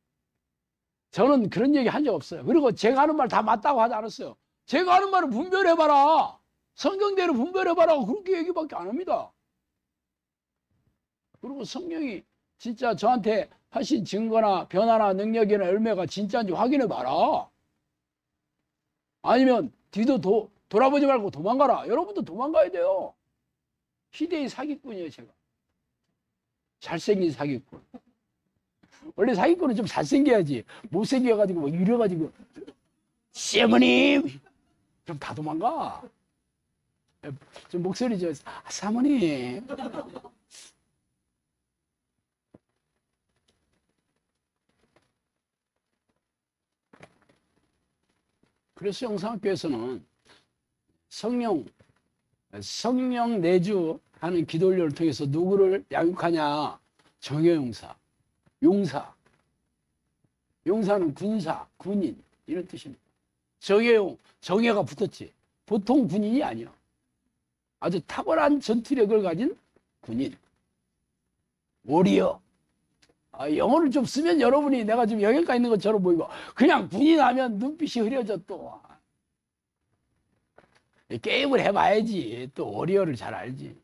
저는 그런 얘기 한 적 없어요. 그리고 제가 하는 말 다 맞다고 하지 않았어요. 제가 하는 말을 분별해봐라. 성경대로 분별해봐라. 그렇게 얘기밖에 안 합니다. 그리고 성령이 진짜 저한테 하신 증거나 변화나 능력이나 열매가 진짜인지 확인해봐라. 아니면 뒤도 도, 돌아보지 말고 도망가라. 여러분도 도망가야 돼요. 시대의 사기꾼이에요, 제가. 잘생긴 사기꾼. 원래 사기꾼은 좀 잘생겨야지. 못생겨가지고 막 이래가지고 시어머님 그럼 다 도망가. 좀 목소리 저 아, 사모님. 그래서 영상학교에서는 성령 성령 내주하는 기도훈련을 통해서 누구를 양육하냐? 정예용사, 용사. 용사는 군사, 군인 이런 뜻입니다. 정예용, 정예가 붙었지. 보통 군인이 아니야. 아주 탁월한 전투력을 가진 군인. 워리어. 아, 영어를 좀 쓰면 여러분이 내가 좀 영역가 있는 것처럼 보이고 그냥 군인 하면 눈빛이 흐려져 또. 게임을 해봐야지. 또 워리어를 잘 알지.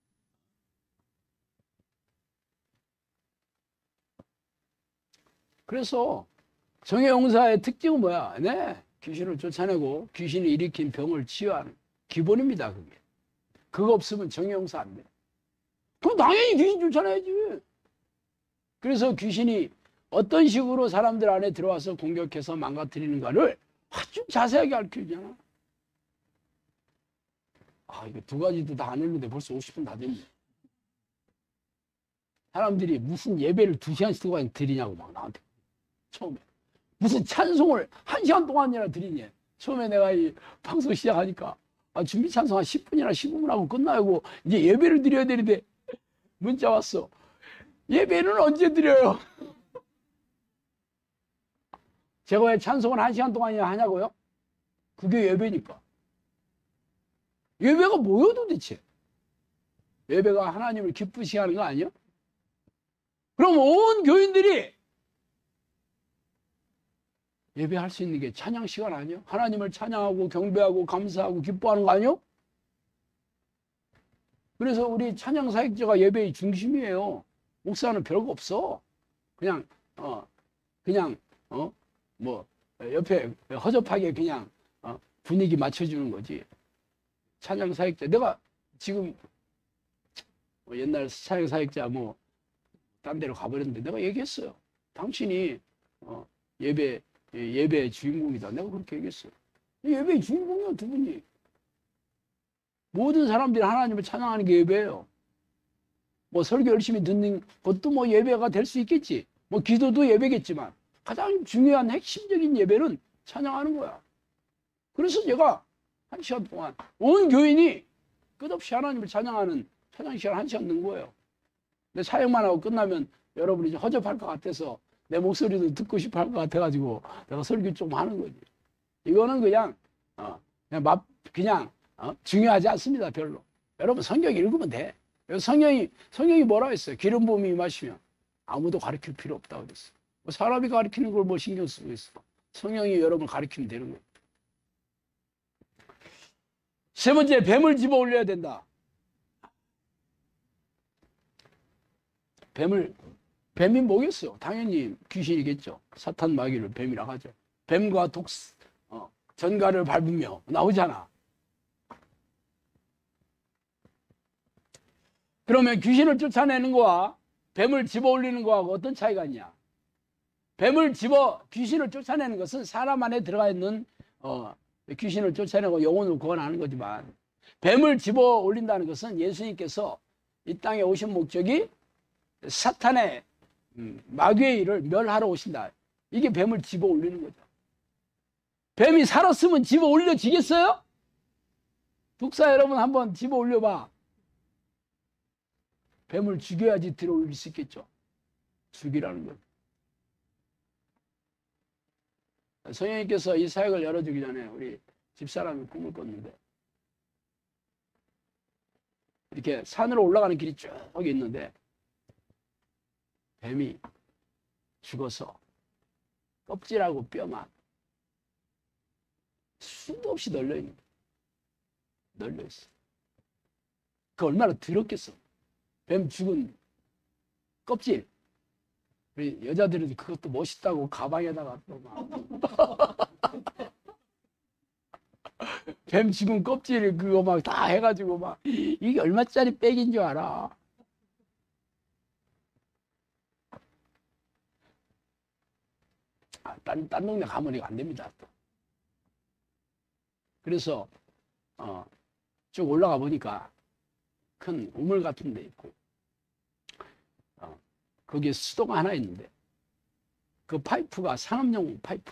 그래서 정예용사의 특징은 뭐야? 네, 귀신을 쫓아내고 귀신이 일으킨 병을 치유하는 기본입니다. 그게. 그거 없으면 정예용사 안 돼. 그럼 당연히 귀신 쫓아내야지. 그래서 귀신이 어떤 식으로 사람들 안에 들어와서 공격해서 망가뜨리는가를 아주 자세하게 가르쳐주잖아. 아, 이거 두 가지도 다 안 했는데 벌써 오십 분 다 됐네. 사람들이 무슨 예배를 두 시간씩 동안 드리냐고 막 나한테. 처음에. 무슨 찬송을 한 시간 동안이나 드리냐. 처음에 내가 이 방송 시작하니까 아, 준비 찬송 한 십 분이나 십오 분 하고 끝나고 이제 예배를 드려야 되는데 문자 왔어. 예배는 언제 드려요? 제가 왜 찬송을 한 시간 동안이나 하냐고요? 그게 예배니까. 예배가 뭐요 도대체? 예배가 하나님을 기쁘시게 하는 거 아니야? 그럼 온 교인들이 예배할 수 있는 게 찬양 시간 아니야? 하나님을 찬양하고 경배하고 감사하고 기뻐하는 거 아니야? 그래서 우리 찬양 사역자가 예배의 중심이에요. 목사는 별거 없어. 그냥 어 그냥 어 뭐 옆에 허접하게 그냥 어, 분위기 맞춰주는 거지. 찬양 사역자 내가 지금 뭐 옛날 찬양 사역자 뭐 딴 데로 가버렸는데 내가 얘기했어요. 당신이 어, 예배 예배의 주인공이다. 내가 그렇게 얘기했어요. 예배의 주인공이야 두 분이. 모든 사람들이 하나님을 찬양하는 게 예배예요. 뭐 설교 열심히 듣는 것도 뭐 예배가 될 수 있겠지. 뭐 기도도 예배겠지만 가장 중요한 핵심적인 예배는 찬양하는 거야. 그래서 제가 한 시간 동안 온 교인이 끝없이 하나님을 찬양하는 찬양 시간 한 시간 넣은 거예요. 근데 사역만 하고 끝나면 여러분이 좀 허접할 것 같아서 내 목소리도 듣고 싶어 할 것 같아가지고 내가 설교 좀 하는 거지. 이거는 그냥 어, 그냥 맛 그냥 어? 중요하지 않습니다. 별로. 여러분 성경 읽으면 돼. 성경이 성경이 뭐라 했어요? 기름 부음이 임하시면 아무도 가르칠 필요 없다고 그랬어. 뭐 사람이 가르치는 걸 뭐 신경 쓰고 있어. 성령이 여러분 가르치면 되는 거예요. 세 번째, 뱀을 집어 올려야 된다. 뱀을 뱀이 뭐겠어요? 당연히 귀신이겠죠. 사탄 마귀를 뱀이라고 하죠. 뱀과 독 어, 전갈을 밟으며 나오잖아. 그러면 귀신을 쫓아내는 거와 뱀을 집어 올리는 거하고 어떤 차이가 있냐? 뱀을 집어 귀신을 쫓아내는 것은 사람 안에 들어가 있는 어, 귀신을 쫓아내고 영혼을 구원하는 거지만 뱀을 집어 올린다는 것은 예수님께서 이 땅에 오신 목적이 사탄의 음, 마귀의 일을 멸하러 오신다. 이게 뱀을 집어 올리는 거죠. 뱀이 살았으면 집어 올려지겠어요? 독사 여러분 한번 집어 올려봐. 뱀을 죽여야지 들어 올릴 수 있겠죠. 죽이라는 거예요. 성령님께서 이 사역을 열어주기 전에 우리 집사람이 꿈을 꿨는데 이렇게 산으로 올라가는 길이 쭉 있는데 뱀이 죽어서 껍질하고 뼈만 수도 없이 널려있는 거예요. 널려있어. 그 얼마나 더럽겠어. 뱀 죽은 껍질. 우리 여자들은 그것도 멋있다고 가방에다가 또 막. 뱀 죽은 껍질 그거 막 다 해가지고 막 이게 얼마짜리 백인 줄 알아. 아, 딴, 딴 동네 가면 이거 안 됩니다. 또. 그래서 어, 쭉 올라가 보니까 큰 우물 같은 데 있고 어, 거기에 수도가 하나 있는데 그 파이프가 산업용 파이프.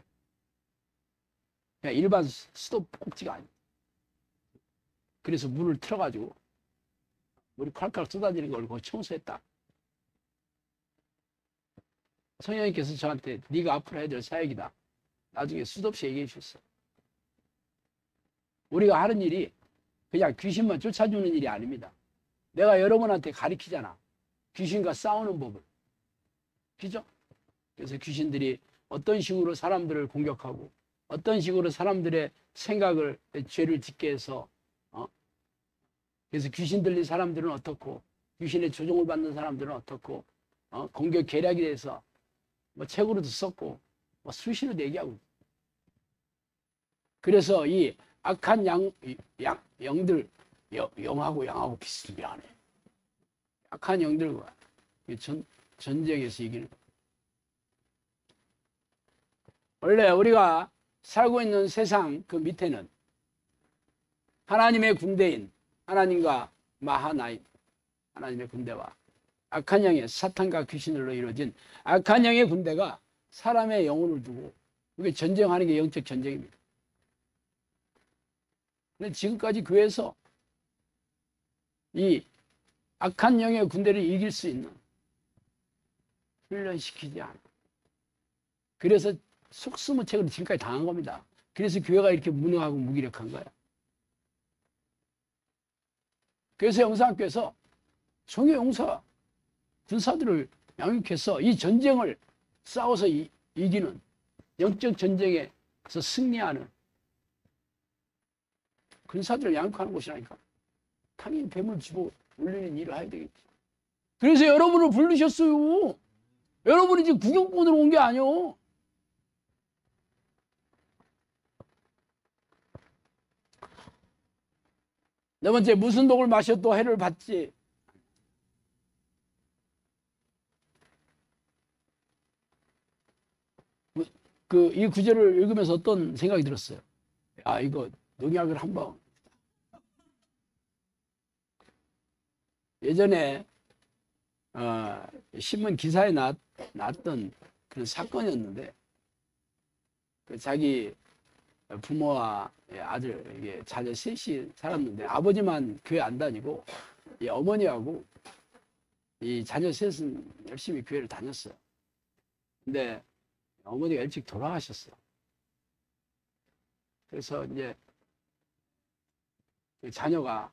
그냥 일반 수도 꼭지가 아니에요. 그래서 물을 틀어가지고 물이 콸콸 쏟아지는 걸 거기 청소했다. 성령님께서 저한테 네가 앞으로 해야 될 사역이다. 나중에 수도 없이 얘기해 주셨어. 우리가 하는 일이 그냥 귀신만 쫓아주는 일이 아닙니다. 내가 여러분한테 가르치잖아. 귀신과 싸우는 법을. 그죠? 그래서 귀신들이 어떤 식으로 사람들을 공격하고 어떤 식으로 사람들의 생각을 죄를 짓게 해서 어? 그래서 귀신 들린 사람들은 어떻고 귀신의 조종을 받는 사람들은 어떻고 어? 공격 계략에 대해서 뭐 책으로도 썼고 뭐 수시로 얘기하고 있어요. 그래서 이 악한 양, 양 영들 영, 영하고 양하고 비슷비슷하네. 악한 영들과 전, 전쟁에서 이기는 거예요. 원래 우리가 살고 있는 세상 그 밑에는 하나님의 군대인 하나님과 마하나임 하나님의 군대와 악한 영의 사탄과 귀신으로 이루어진 악한 영의 군대가 사람의 영혼을 두고 그게 전쟁하는 게 영적 전쟁입니다. 근데 지금까지 교회에서 이 악한 영의 군대를 이길 수 있는 훈련시키지 않아. 그래서 속수무책으로 지금까지 당한 겁니다. 그래서 교회가 이렇게 무능하고 무기력한 거야. 그래서 영사학교에서 종교 용사 군사들을 양육해서 이 전쟁을 싸워서 이, 이기는 영적 전쟁에서 승리하는 군사들을 양육하는 곳이라니까. 당연히 뱀을 집어 올리는 일을 해야 되겠지. 그래서 여러분을 부르셨어요. 여러분이 지금 구경꾼으로 온 게 아니오. 네 번째, 무슨 독을 마셔도 해를 받지. 그, 이 구절을 읽으면서 어떤 생각이 들었어요? 아, 이거 농약을 한번. 예전에, 어, 신문 기사에 나, 났던 그런 사건이었는데, 그 자기 부모와 아들, 이게 자녀 셋이 살았는데, 아버지만 교회 안 다니고, 이 어머니하고 이 자녀 셋은 열심히 교회를 다녔어요. 근데 어머니가 일찍 돌아가셨어. 그래서 이제 자녀가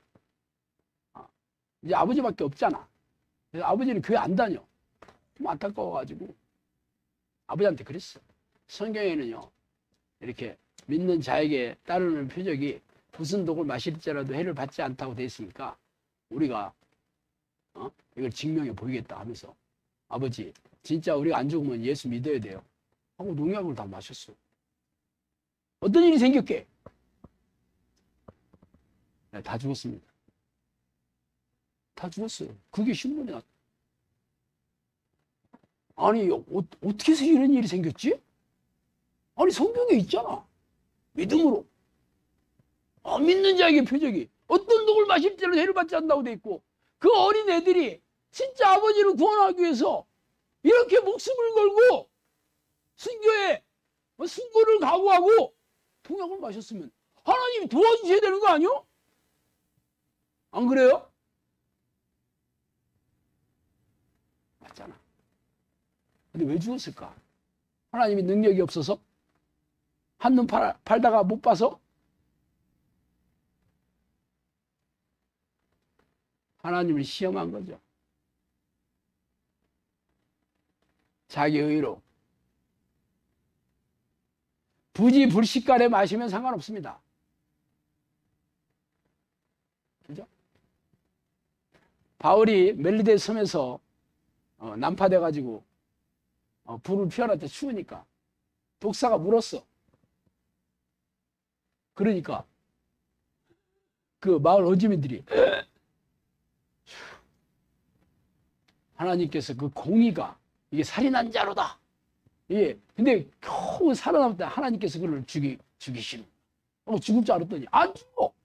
이제 아버지밖에 없잖아. 그래서 아버지는 교회 안 다녀. 좀 안타까워가지고 아버지한테 그랬어. 성경에는요, 이렇게 믿는 자에게 따르는 표적이 무슨 독을 마실지라도 해를 받지 않다고 돼 있으니까 우리가 어? 이걸 증명해 보이겠다 하면서 아버지, 진짜 우리가 안 죽으면 예수 믿어야 돼요 하고 농약을 다 마셨어. 어떤 일이 생겼게? 네, 다 죽었습니다. 다 죽었어요. 그게 신문에 났. 아니, 어, 어떻게 해서 이런 일이 생겼지? 아니, 성경에 있잖아. 믿음으로. 아, 믿는 자에게 표적이. 어떤 독을 마실지라도 해를 받지 않는다고 돼 있고, 그 어린 애들이 진짜 아버지를 구원하기 위해서 이렇게 목숨을 걸고 순교에 순교를 각오하고 동약을 마셨으면 하나님이 도와주셔야 되는 거 아니요? 안 그래요? 맞잖아. 근데 왜 죽었을까? 하나님이 능력이 없어서? 한눈 팔다가 못 봐서? 하나님을 시험한 거죠. 자기 의로. 부지불식간에 마시면 상관없습니다. 그죠? 바울이 멜리데 섬에서 어, 난파돼가지고 어, 불을 피워놨다 추우니까 독사가 물었어. 그러니까 그 마을 어지민들이 하나님께서 그 공의가 이게 살인한 자로다. 예. 근데 겨우 살아남았다. 하나님께서 그를 죽이, 죽이시는. 어, 죽을 줄 알았더니 안 죽어.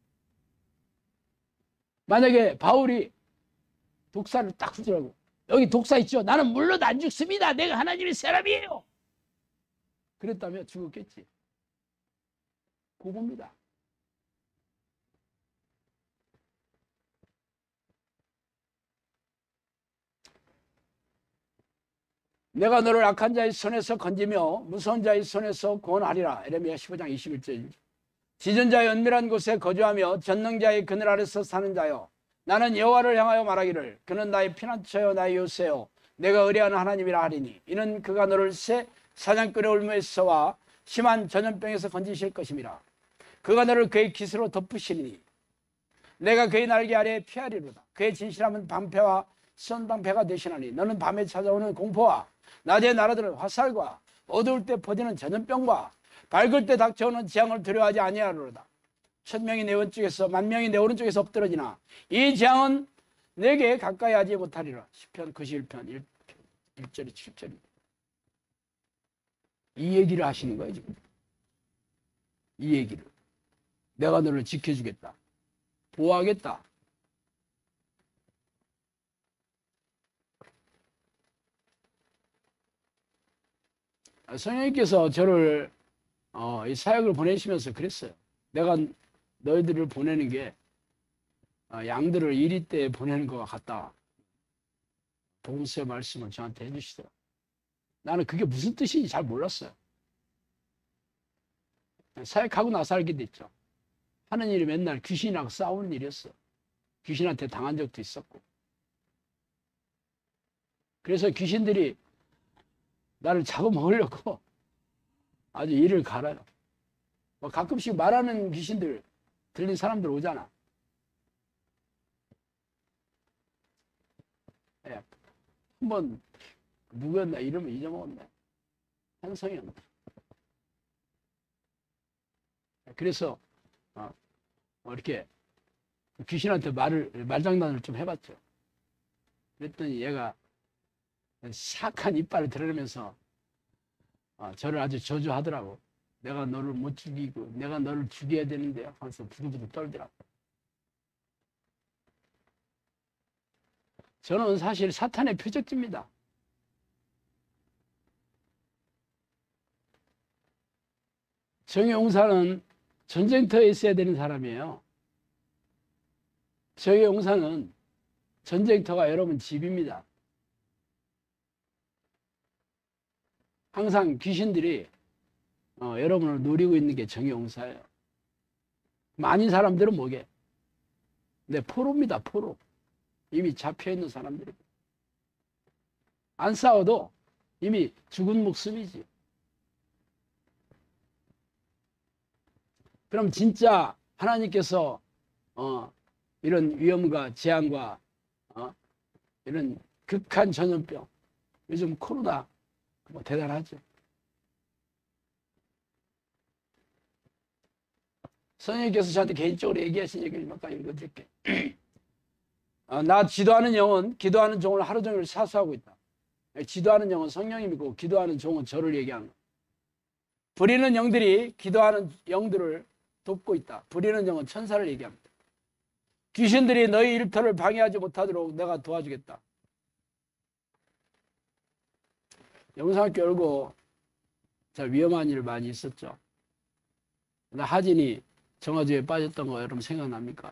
만약에 바울이 독사를 딱 후지라고, 여기 독사 있죠? 나는 물론 안 죽습니다. 내가 하나님의 사람이에요. 그랬다면 죽었겠지. 그겁니다. 내가 너를 악한 자의 손에서 건지며 무서운 자의 손에서 구원하리라. 에레미야 십오 장 이십일 절. 지전 자의 은밀한 곳에 거주하며 전능자의 그늘 아래서 사는 자여, 나는 여호와를 향하여 말하기를 그는 나의 피난처요 나의 요새요 내가 의뢰하는 하나님이라 하리니, 이는 그가 너를 새 사냥꾼의 올무에서와 심한 전염병에서 건지실 것임이라. 그가 너를 그의 깃으로 덮으시니 내가 그의 날개 아래에 피하리로다. 그의 진실함은 방패와 선방패가 되시나니, 너는 밤에 찾아오는 공포와 낮에 날아드는 화살과 어두울 때 퍼지는 전염병과 밝을 때 닥쳐오는 재앙을 두려워하지 아니하리로다. 천명이 내 왼쪽에서 만명이 내 오른쪽에서 엎드러지나 이 재앙은 내게 가까이 하지 못하리라. 시편 구십일 편 일 절이 칠 절이. 이 얘기를 하시는 거예요 지금. 이 얘기를. 내가 너를 지켜주겠다, 보호하겠다. 성령님께서 저를 어, 이 사역을 보내시면서 그랬어요. 내가 너희들을 보내는 게 어, 양들을 이리 때 보내는 것과 같다. 복음서의 말씀을 저한테 해주시더라. 나는 그게 무슨 뜻인지 잘 몰랐어요. 사역하고 나서 알게 됐죠. 하는 일이 맨날 귀신하고 싸우는 일이었어. 귀신한테 당한 적도 있었고. 그래서 귀신들이 나를 잡아먹으려고 아주 이를 갈아요. 뭐 가끔씩 말하는 귀신들 들린 사람들 오잖아. 예, 한번 누구였나 이름을 잊어먹었네. 한성이었나. 그래서 어, 이렇게 귀신한테 말을 말장난을 좀 해봤죠. 그랬더니 얘가 삭한 이빨을 드러내면서 어, 저를 아주 저주하더라고. 내가 너를 못 죽이고 내가 너를 죽여야 되는데 하면서 부들부들 떨더라고. 저는 사실 사탄의 표적지입니다. 정의용사는 전쟁터에 있어야 되는 사람이에요. 정의용사는 전쟁터가 여러분 집입니다. 항상 귀신들이 어, 여러분을 노리고 있는 게 정의용사예요. 많은 사람들은 뭐게? 네, 포로입니다. 포로. 이미 잡혀있는 사람들이. 안 싸워도 이미 죽은 목숨이지. 그럼 진짜 하나님께서 어, 이런 위험과 재앙과 어, 이런 극한 전염병, 요즘 코로나 뭐 대단하죠. 선생님께서 저한테 개인적으로 얘기하신 얘기를 몇 가지 읽어드릴게요. 어, 나 지도하는 영은 기도하는 종을 하루 종일 사수하고 있다. 지도하는 영은 성령님이고 기도하는 종은 저를 얘기하는 거예요. 부리는 영들이 기도하는 영들을 돕고 있다. 부리는 영은 천사를 얘기합니다. 귀신들이 너희 일터를 방해하지 못하도록 내가 도와주겠다. 영상학교 열고 자 위험한 일 많이 있었죠. 나 하진이 정화조에 빠졌던 거 여러분 생각납니까?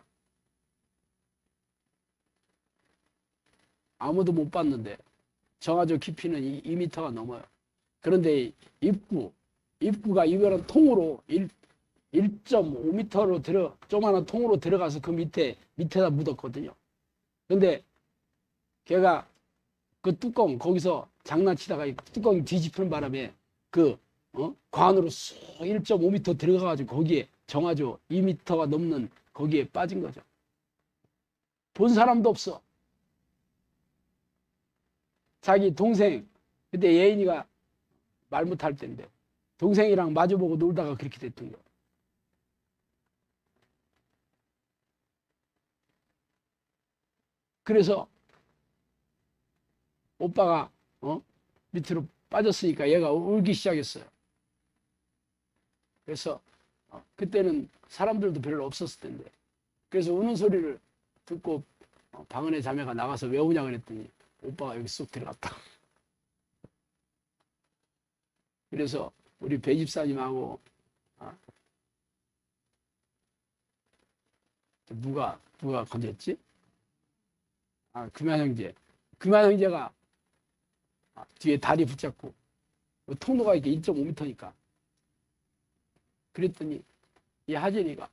아무도 못 봤는데 정화조 깊이는 이 미터가 넘어요. 그런데 입구, 입구가 이거는 통으로 일 점 오 미터로 들어 조그마한 통으로 들어가서 그 밑에 밑에다 묻었거든요. 근데 걔가 그 뚜껑 거기서 장난치다가 뚜껑이 뒤집히는 바람에 그 어? 관으로 쑥 일 점 오 미터 들어가가지고 거기에 정화조 이 미터가 넘는 거기에 빠진 거죠. 본 사람도 없어. 자기 동생 그때 예인이가 말 못할 때인데 동생이랑 마주보고 놀다가 그렇게 됐던 거예요. 그래서 오빠가 어? 밑으로 빠졌으니까 얘가 울기 시작했어요. 그래서 어, 그때는 사람들도 별로 없었을 텐데. 그래서 우는 소리를 듣고 어, 방은의 자매가 나가서 왜 우냐 그랬더니 오빠가 여기 쑥 들어갔다. 그래서 우리 배 집사님하고 어, 누가 누가 건졌지? 아, 금연 형제. 금연 형제가 뒤에 다리 붙잡고 통로가 이렇게 일 점 오 미터니까 그랬더니 이 하진이가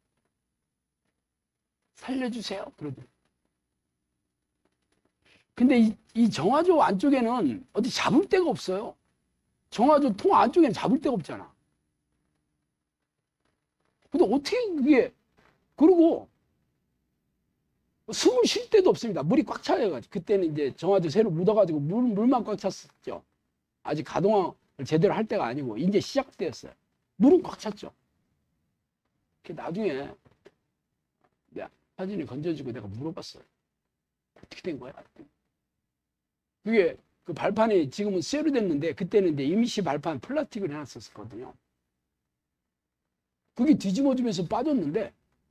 살려주세요 그러더니. 근데 이, 이 정화조 안쪽에는 어디 잡을 데가 없어요. 정화조 통 안쪽에는 잡을 데가 없잖아. 근데 어떻게 그게, 그리고 숨을 쉴 데도 없습니다. 물이 꽉 차여가지고. 그때는 이제 정화조 새로 묻어가지고 물, 물만 꽉 찼었죠. 아직 가동을 제대로 할 때가 아니고 이제 시작되었어요. 물은 꽉 찼죠. 나중에 내가 사진이 건져주고 내가 물어봤어요. 어떻게 된 거야? 그게 그 발판이 지금은 쇠로 됐는데 그때는 이제 임시 발판 플라스틱을 해놨었거든요. 그게 뒤집어지면서 빠졌는데,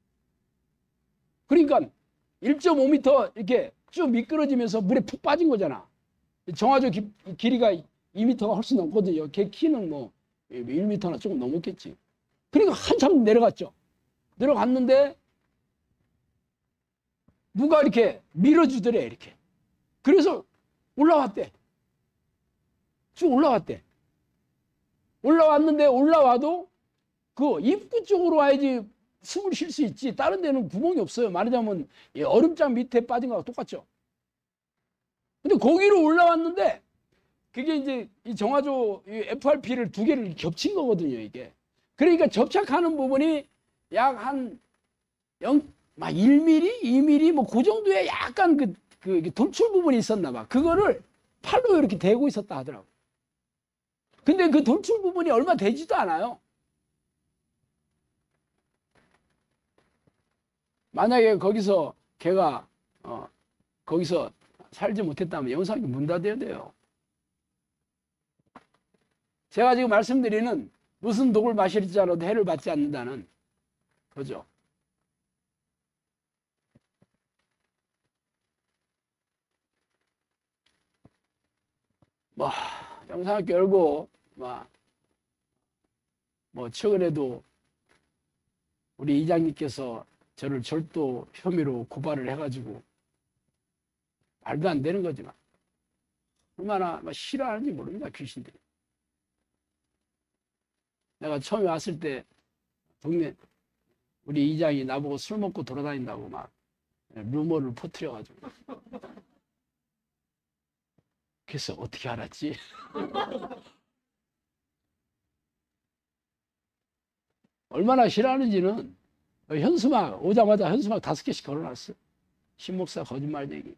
그러니까 일 점 오 미터 이렇게 쭉 미끄러지면서 물에 푹 빠진 거잖아. 정화조 기, 길이가 이 미터가 훨씬 넘거든요. 걔 키는 뭐 일 미터나 조금 넘었겠지. 그러니까 한참 내려갔죠. 내려갔는데 누가 이렇게 밀어주더래, 이렇게. 그래서 올라왔대. 쭉 올라왔대. 올라왔는데 올라와도 그 입구 쪽으로 와야지 숨을 쉴 수 있지. 다른 데는 구멍이 없어요. 말하자면 얼음장 밑에 빠진 거하고 똑같죠. 근데 거기로 올라왔는데 그게 이제 이 정화조 에프알피를 두 개를 겹친 거거든요, 이게. 그러니까 접착하는 부분이 약 한 영, 막 일 밀리미터, 이 밀리미터 뭐 그 정도의 약간 그, 그 돌출 부분이 있었나 봐. 그거를 팔로 이렇게 대고 있었다 하더라고. 근데 그 돌출 부분이 얼마 되지도 않아요. 만약에 거기서 걔가 어, 거기서 살지 못했다면 영상이 문 닫아야 돼요. 제가 지금 말씀드리는 무슨 독을 마실지 않아도 해를 받지 않는다는 거죠. 뭐 영상학교 열고 뭐, 뭐 최근에도 우리 이장님께서 저를 절도 혐의로 고발을 해가지고 말도 안 되는 거지만 얼마나 싫어하는지 모릅니다, 귀신들이. 내가 처음에 왔을 때 동네 우리 이장이 나보고 술 먹고 돌아다닌다고 막 루머를 퍼뜨려가지고. 그래서 어떻게 알았지? 얼마나 싫어하는지는 현수막 오자마자 현수막 다섯 개씩 걸어놨어. 신목사 거짓말쟁이.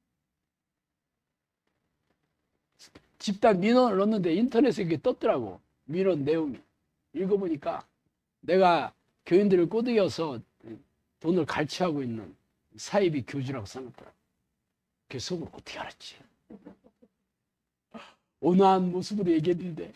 집단 민원을 넣었는데 인터넷에 이게 떴더라고. 민원 내용이. 읽어보니까 내가 교인들을 꼬드겨서 돈을 갈취하고 있는 사이비 교주라고 써놨더라고. 그 속으로 어떻게 알았지? 온화한 모습으로 얘기했는데.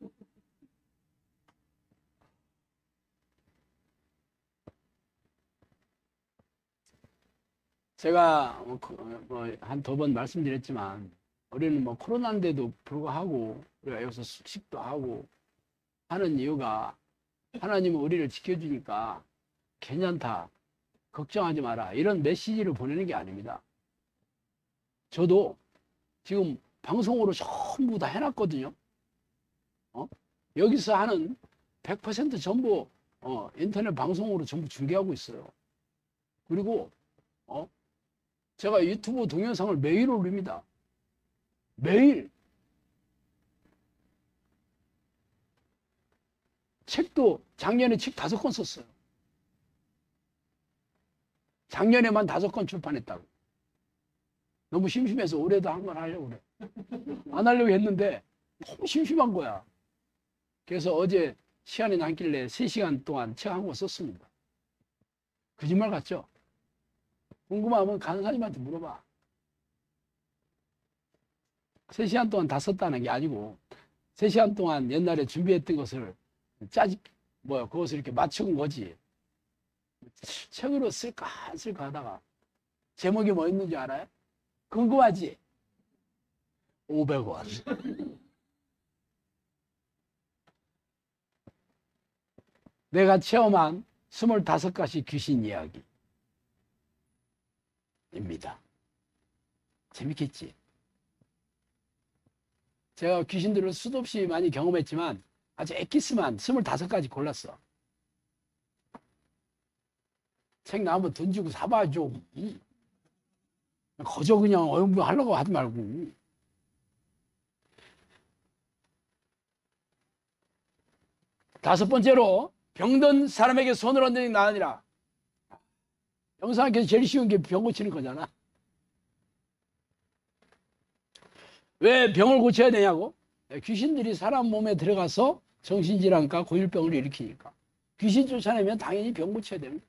제가 뭐 한 두 번 말씀드렸지만 우리는 뭐 코로나인데도 불구하고 우리가 여기서 숙식도 하고 하는 이유가 하나님은 우리를 지켜주니까 괜찮다, 걱정하지 마라, 이런 메시지를 보내는 게 아닙니다. 저도 지금 방송으로 전부 다 해놨거든요. 어? 여기서 하는 백 퍼센트 전부 어, 인터넷 방송으로 전부 중계하고 있어요. 그리고 어? 제가 유튜브 동영상을 매일 올립니다. 매일. 책도 작년에 책 다섯 권 썼어요. 작년에만 다섯 권 출판했다고. 너무 심심해서 올해도 한 번 하려고 그래. 안 하려고 했는데 너무 심심한 거야. 그래서 어제 시간이 남길래 세 시간 동안 책 한 권 썼습니다. 거짓말 같죠? 궁금하면 간사님한테 물어봐. 세 시간 동안 다 썼다는 게 아니고 세 시간 동안 옛날에 준비했던 것을 짜집 뭐야, 그것을 이렇게 맞춘 거지. 책으로 쓸까 안 쓸까 하다가 제목이 뭐 있는지 알아요? 궁금하지? 오백 원. 내가 체험한 스물다섯 가지 귀신 이야기입니다. 재밌겠지? 제가 귀신들을 수도 없이 많이 경험했지만 아주 엑기스만 스물다섯 가지 골랐어. 책 나오면 돈 주고 사봐줘. 거저 그냥 어영부 하려고 하지 말고. 다섯 번째로, 병든 사람에게 손을 얹는 게 나으니라. 영상에서 제일 쉬운 게 병 고치는 거잖아. 왜 병을 고쳐야 되냐고? 귀신들이 사람 몸에 들어가서 정신질환과 고질병을 일으키니까. 귀신 쫓아내면 당연히 병 고쳐야 됩니다.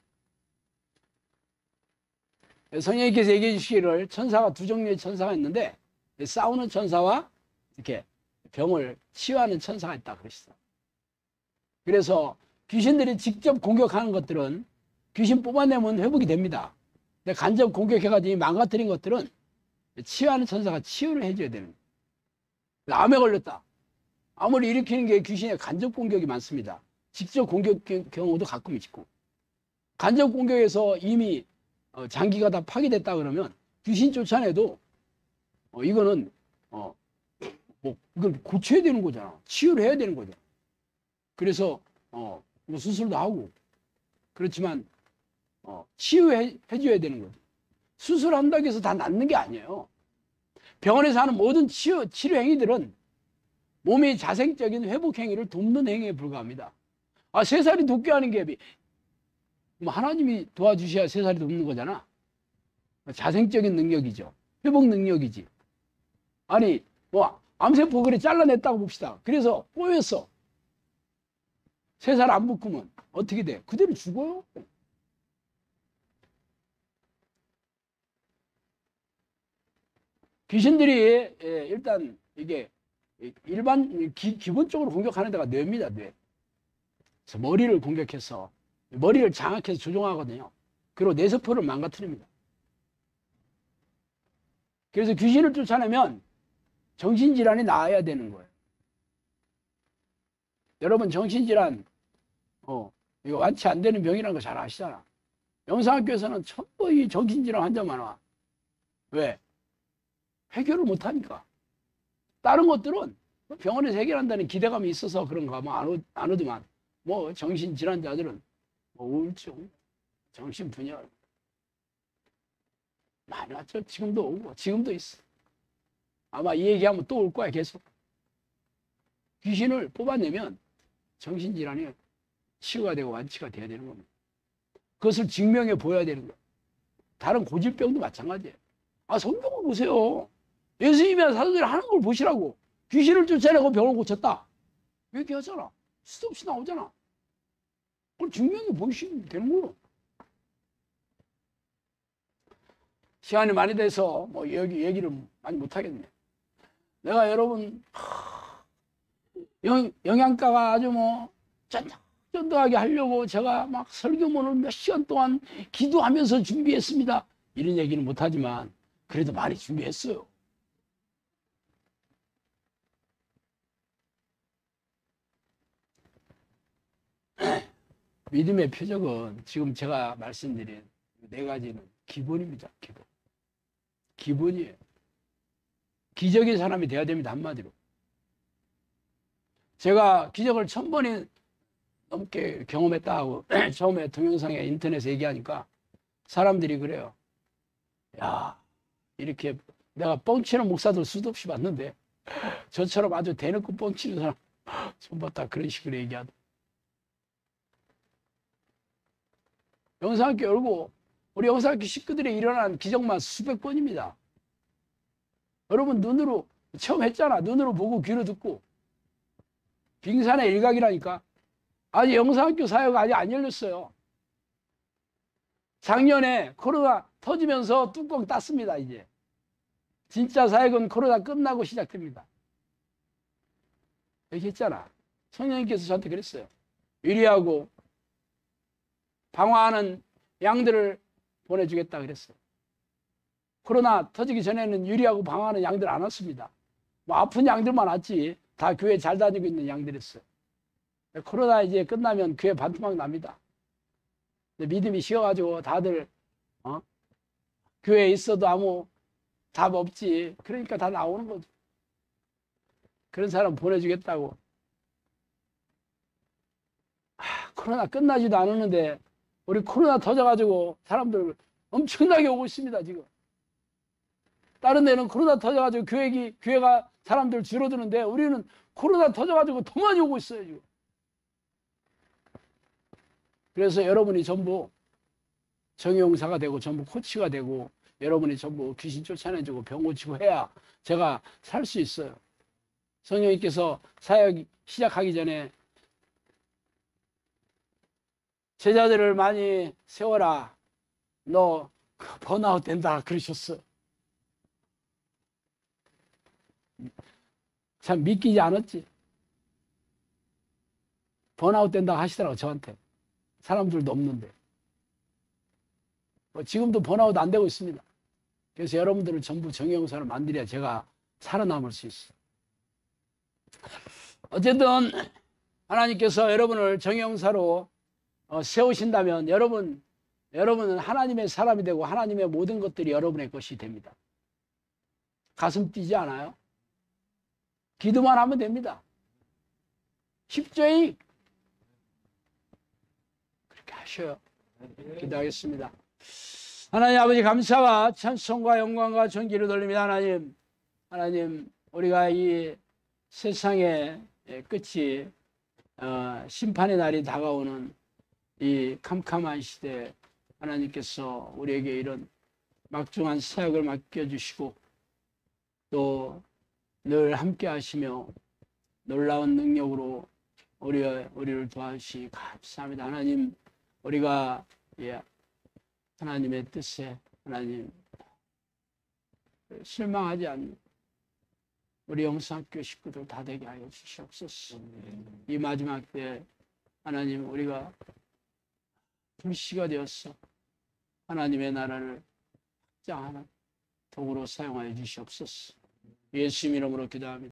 성령님께서 얘기해 주시기를 천사가 두 종류의 천사가 있는데 싸우는 천사와 이렇게 병을 치유하는 천사가 있다 그러시죠. 그래서 귀신들이 직접 공격하는 것들은 귀신 뽑아내면 회복이 됩니다. 근데 간접 공격해가지고 망가뜨린 것들은 치유하는 천사가 치유를 해줘야 되는 거예요. 암에 걸렸다. 암을 일으키는 게 귀신의 간접 공격이 많습니다. 직접 공격 경우도 가끔 있고. 간접 공격에서 이미 장기가 다 파괴됐다 그러면 귀신 쫓아내도 어, 이거는 어, 뭐 이걸 고쳐야 되는 거잖아. 치유를 해야 되는 거죠. 그래서 어, 뭐 수술도 하고 그렇지만 어, 치유해 줘야 되는 거죠. 수술한다고 해서 다 낫는 게 아니에요. 병원에서 하는 모든 치유, 치료 행위들은 몸의 자생적인 회복 행위를 돕는 행위에 불과합니다. 아, 세 살이 돕게 하는 게 뭐 하나님이 도와주셔야 세 살이 돕는 거잖아. 자생적인 능력이죠. 회복 능력이지. 아니 뭐 암세포 그래 잘라냈다고 봅시다. 그래서 꼬였어. 세 살 안 묶으면 어떻게 돼? 그대로 죽어요. 귀신들이 일단 이게 일반 기, 기본적으로 공격하는 데가 뇌입니다. 뇌. 그래서 머리를 공격해서 머리를 장악해서 조종하거든요. 그리고 뇌세포를 망가뜨립니다. 그래서 귀신을 쫓아내면 정신질환이 나아야 되는 거예요. 여러분 정신질환 어, 이거 완치 안 되는 병이라는 거 잘 아시잖아. 영상학교에서는 전부 이 정신질환 환자만 와. 왜? 해결을 못하니까. 다른 것들은 병원에서 해결한다는 기대감이 있어서 그런가 뭐 안, 안 오지만 뭐 정신질환자들은 뭐 우울증, 정신분열 많이 왔죠. 지금도 오고 지금도 있어. 아마 이 얘기하면 또 올 거야 계속. 귀신을 뽑아내면 정신질환이 치유가 되고 완치가 돼야 되는 겁니다. 그것을 증명해 보여야 되는 거예요. 다른 고질병도 마찬가지예요. 아, 성경을 보세요. 예수님이 사도들이 하는 걸 보시라고. 귀신을 쫓아내고 병을 고쳤다. 얘기하잖아. 수도 없이 나오잖아. 그걸 증명해 보시면 되는 거예요. 시간이 많이 돼서 뭐 여기 얘기를 많이 못하겠네. 내가 여러분 영, 영양가가 아주 뭐 쫀득쫀득하게 하려고 제가 막 설교문을 몇 시간 동안 기도하면서 준비했습니다. 이런 얘기는 못하지만 그래도 많이 준비했어요. 믿음의 표적은 지금 제가 말씀드린 네 가지는 기본입니다. 기본. 기본이에요. 기적의 사람이 돼야 됩니다. 한마디로. 제가 기적을 천 번이 넘게 경험했다 하고 처음에 동영상에 인터넷에 얘기하니까 사람들이 그래요. 야, 이렇게 내가 뻥치는 목사들 수도 없이 봤는데 저처럼 아주 대놓고 뻥치는 사람 처음 봤다. 그런 식으로 얘기하다. 영상학교 열고 우리 영상학교 식구들이 일어난 기적만 수백 번입니다. 여러분 눈으로 처음 했잖아. 눈으로 보고 귀로 듣고. 빙산의 일각이라니까. 아직 영상학교 사회가 아직 안 열렸어요. 작년에 코로나 터지면서 뚜껑 땄습니다. 이제 진짜 사역은 코로나 끝나고 시작됩니다. 얘기했잖아. 성령님께서 저한테 그랬어요. 유리하고 방화하는 양들을 보내주겠다 그랬어요. 코로나 터지기 전에는 유리하고 방화하는 양들 안 왔습니다. 뭐 아픈 양들만 왔지 다 교회 잘 다니고 있는 양들이었어요. 코로나 이제 끝나면 교회 반토막 납니다. 믿음이 식어가지고 다들 어? 교회에 있어도 아무 답 없지. 그러니까 다 나오는 거죠. 그런 사람 보내주겠다고. 아, 코로나 끝나지도 않았는데 우리 코로나 터져가지고 사람들 엄청나게 오고 있습니다. 지금 다른 데는 코로나 터져가지고 교회기, 교회가 사람들 줄어드는데 우리는 코로나 터져가지고 더 많이 오고 있어요. 지금. 그래서 여러분이 전부 정의용사가 되고 전부 코치가 되고 여러분이 전부 귀신 쫓아내주고 병 고치고 해야 제가 살 수 있어요. 성령님께서 사역 시작하기 전에 제자들을 많이 세워라. 너 번아웃 된다 그러셨어. 참 믿기지 않았지. 번아웃 된다 하시더라고 저한테. 사람들도 없는데. 뭐 지금도 번아웃 안 되고 있습니다. 그래서 여러분들을 전부 정의용사를 만들어야 제가 살아남을 수 있어요. 어쨌든 하나님께서 여러분을 정의용사로 어, 세우신다면 여러분, 여러분은 하나님의 사람이 되고 하나님의 모든 것들이 여러분의 것이 됩니다. 가슴 뛰지 않아요? 기도만 하면 됩니다. 쉽죠? 그렇게 하셔요. 기도하겠습니다. 하나님 아버지 감사와 찬송과 영광과 존귀를 돌립니다. 하나님, 하나님 우리가 이 세상의 끝이 어, 심판의 날이 다가오는 이 캄캄한 시대에 하나님께서 우리에게 이런 막중한 사역을 맡겨주시고 또 늘 함께 하시며 놀라운 능력으로 우리, 우리를 도와주시니 감사합니다. 하나님 우리가 예, 하나님의 뜻에 하나님 실망하지 않는 우리 영성학교 식구들 다 되게 하여 주시옵소서. 이 마지막 때 하나님 우리가 불씨가 되었어 하나님의 나라를 확장하는 도구로 사용하여 주시옵소서. 예수 이름으로 기도합니다.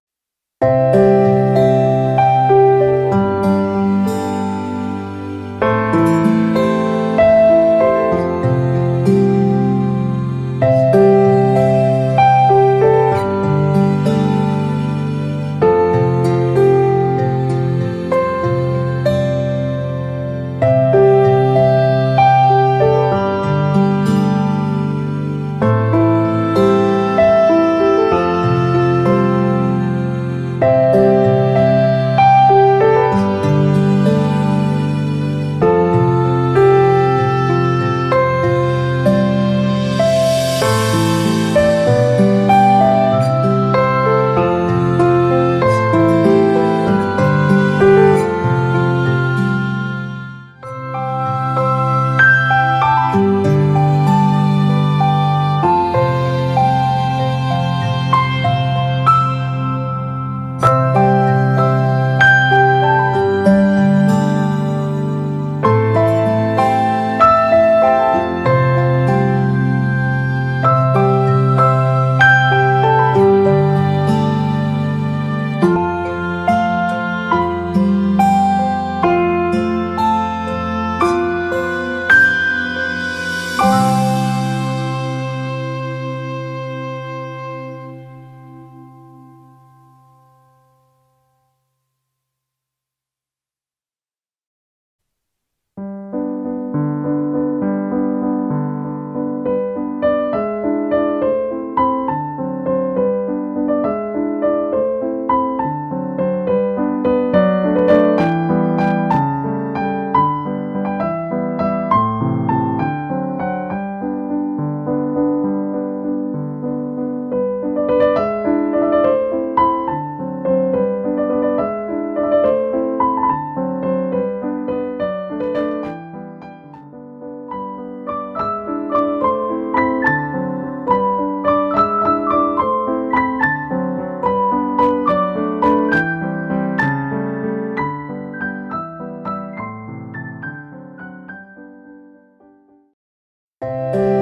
주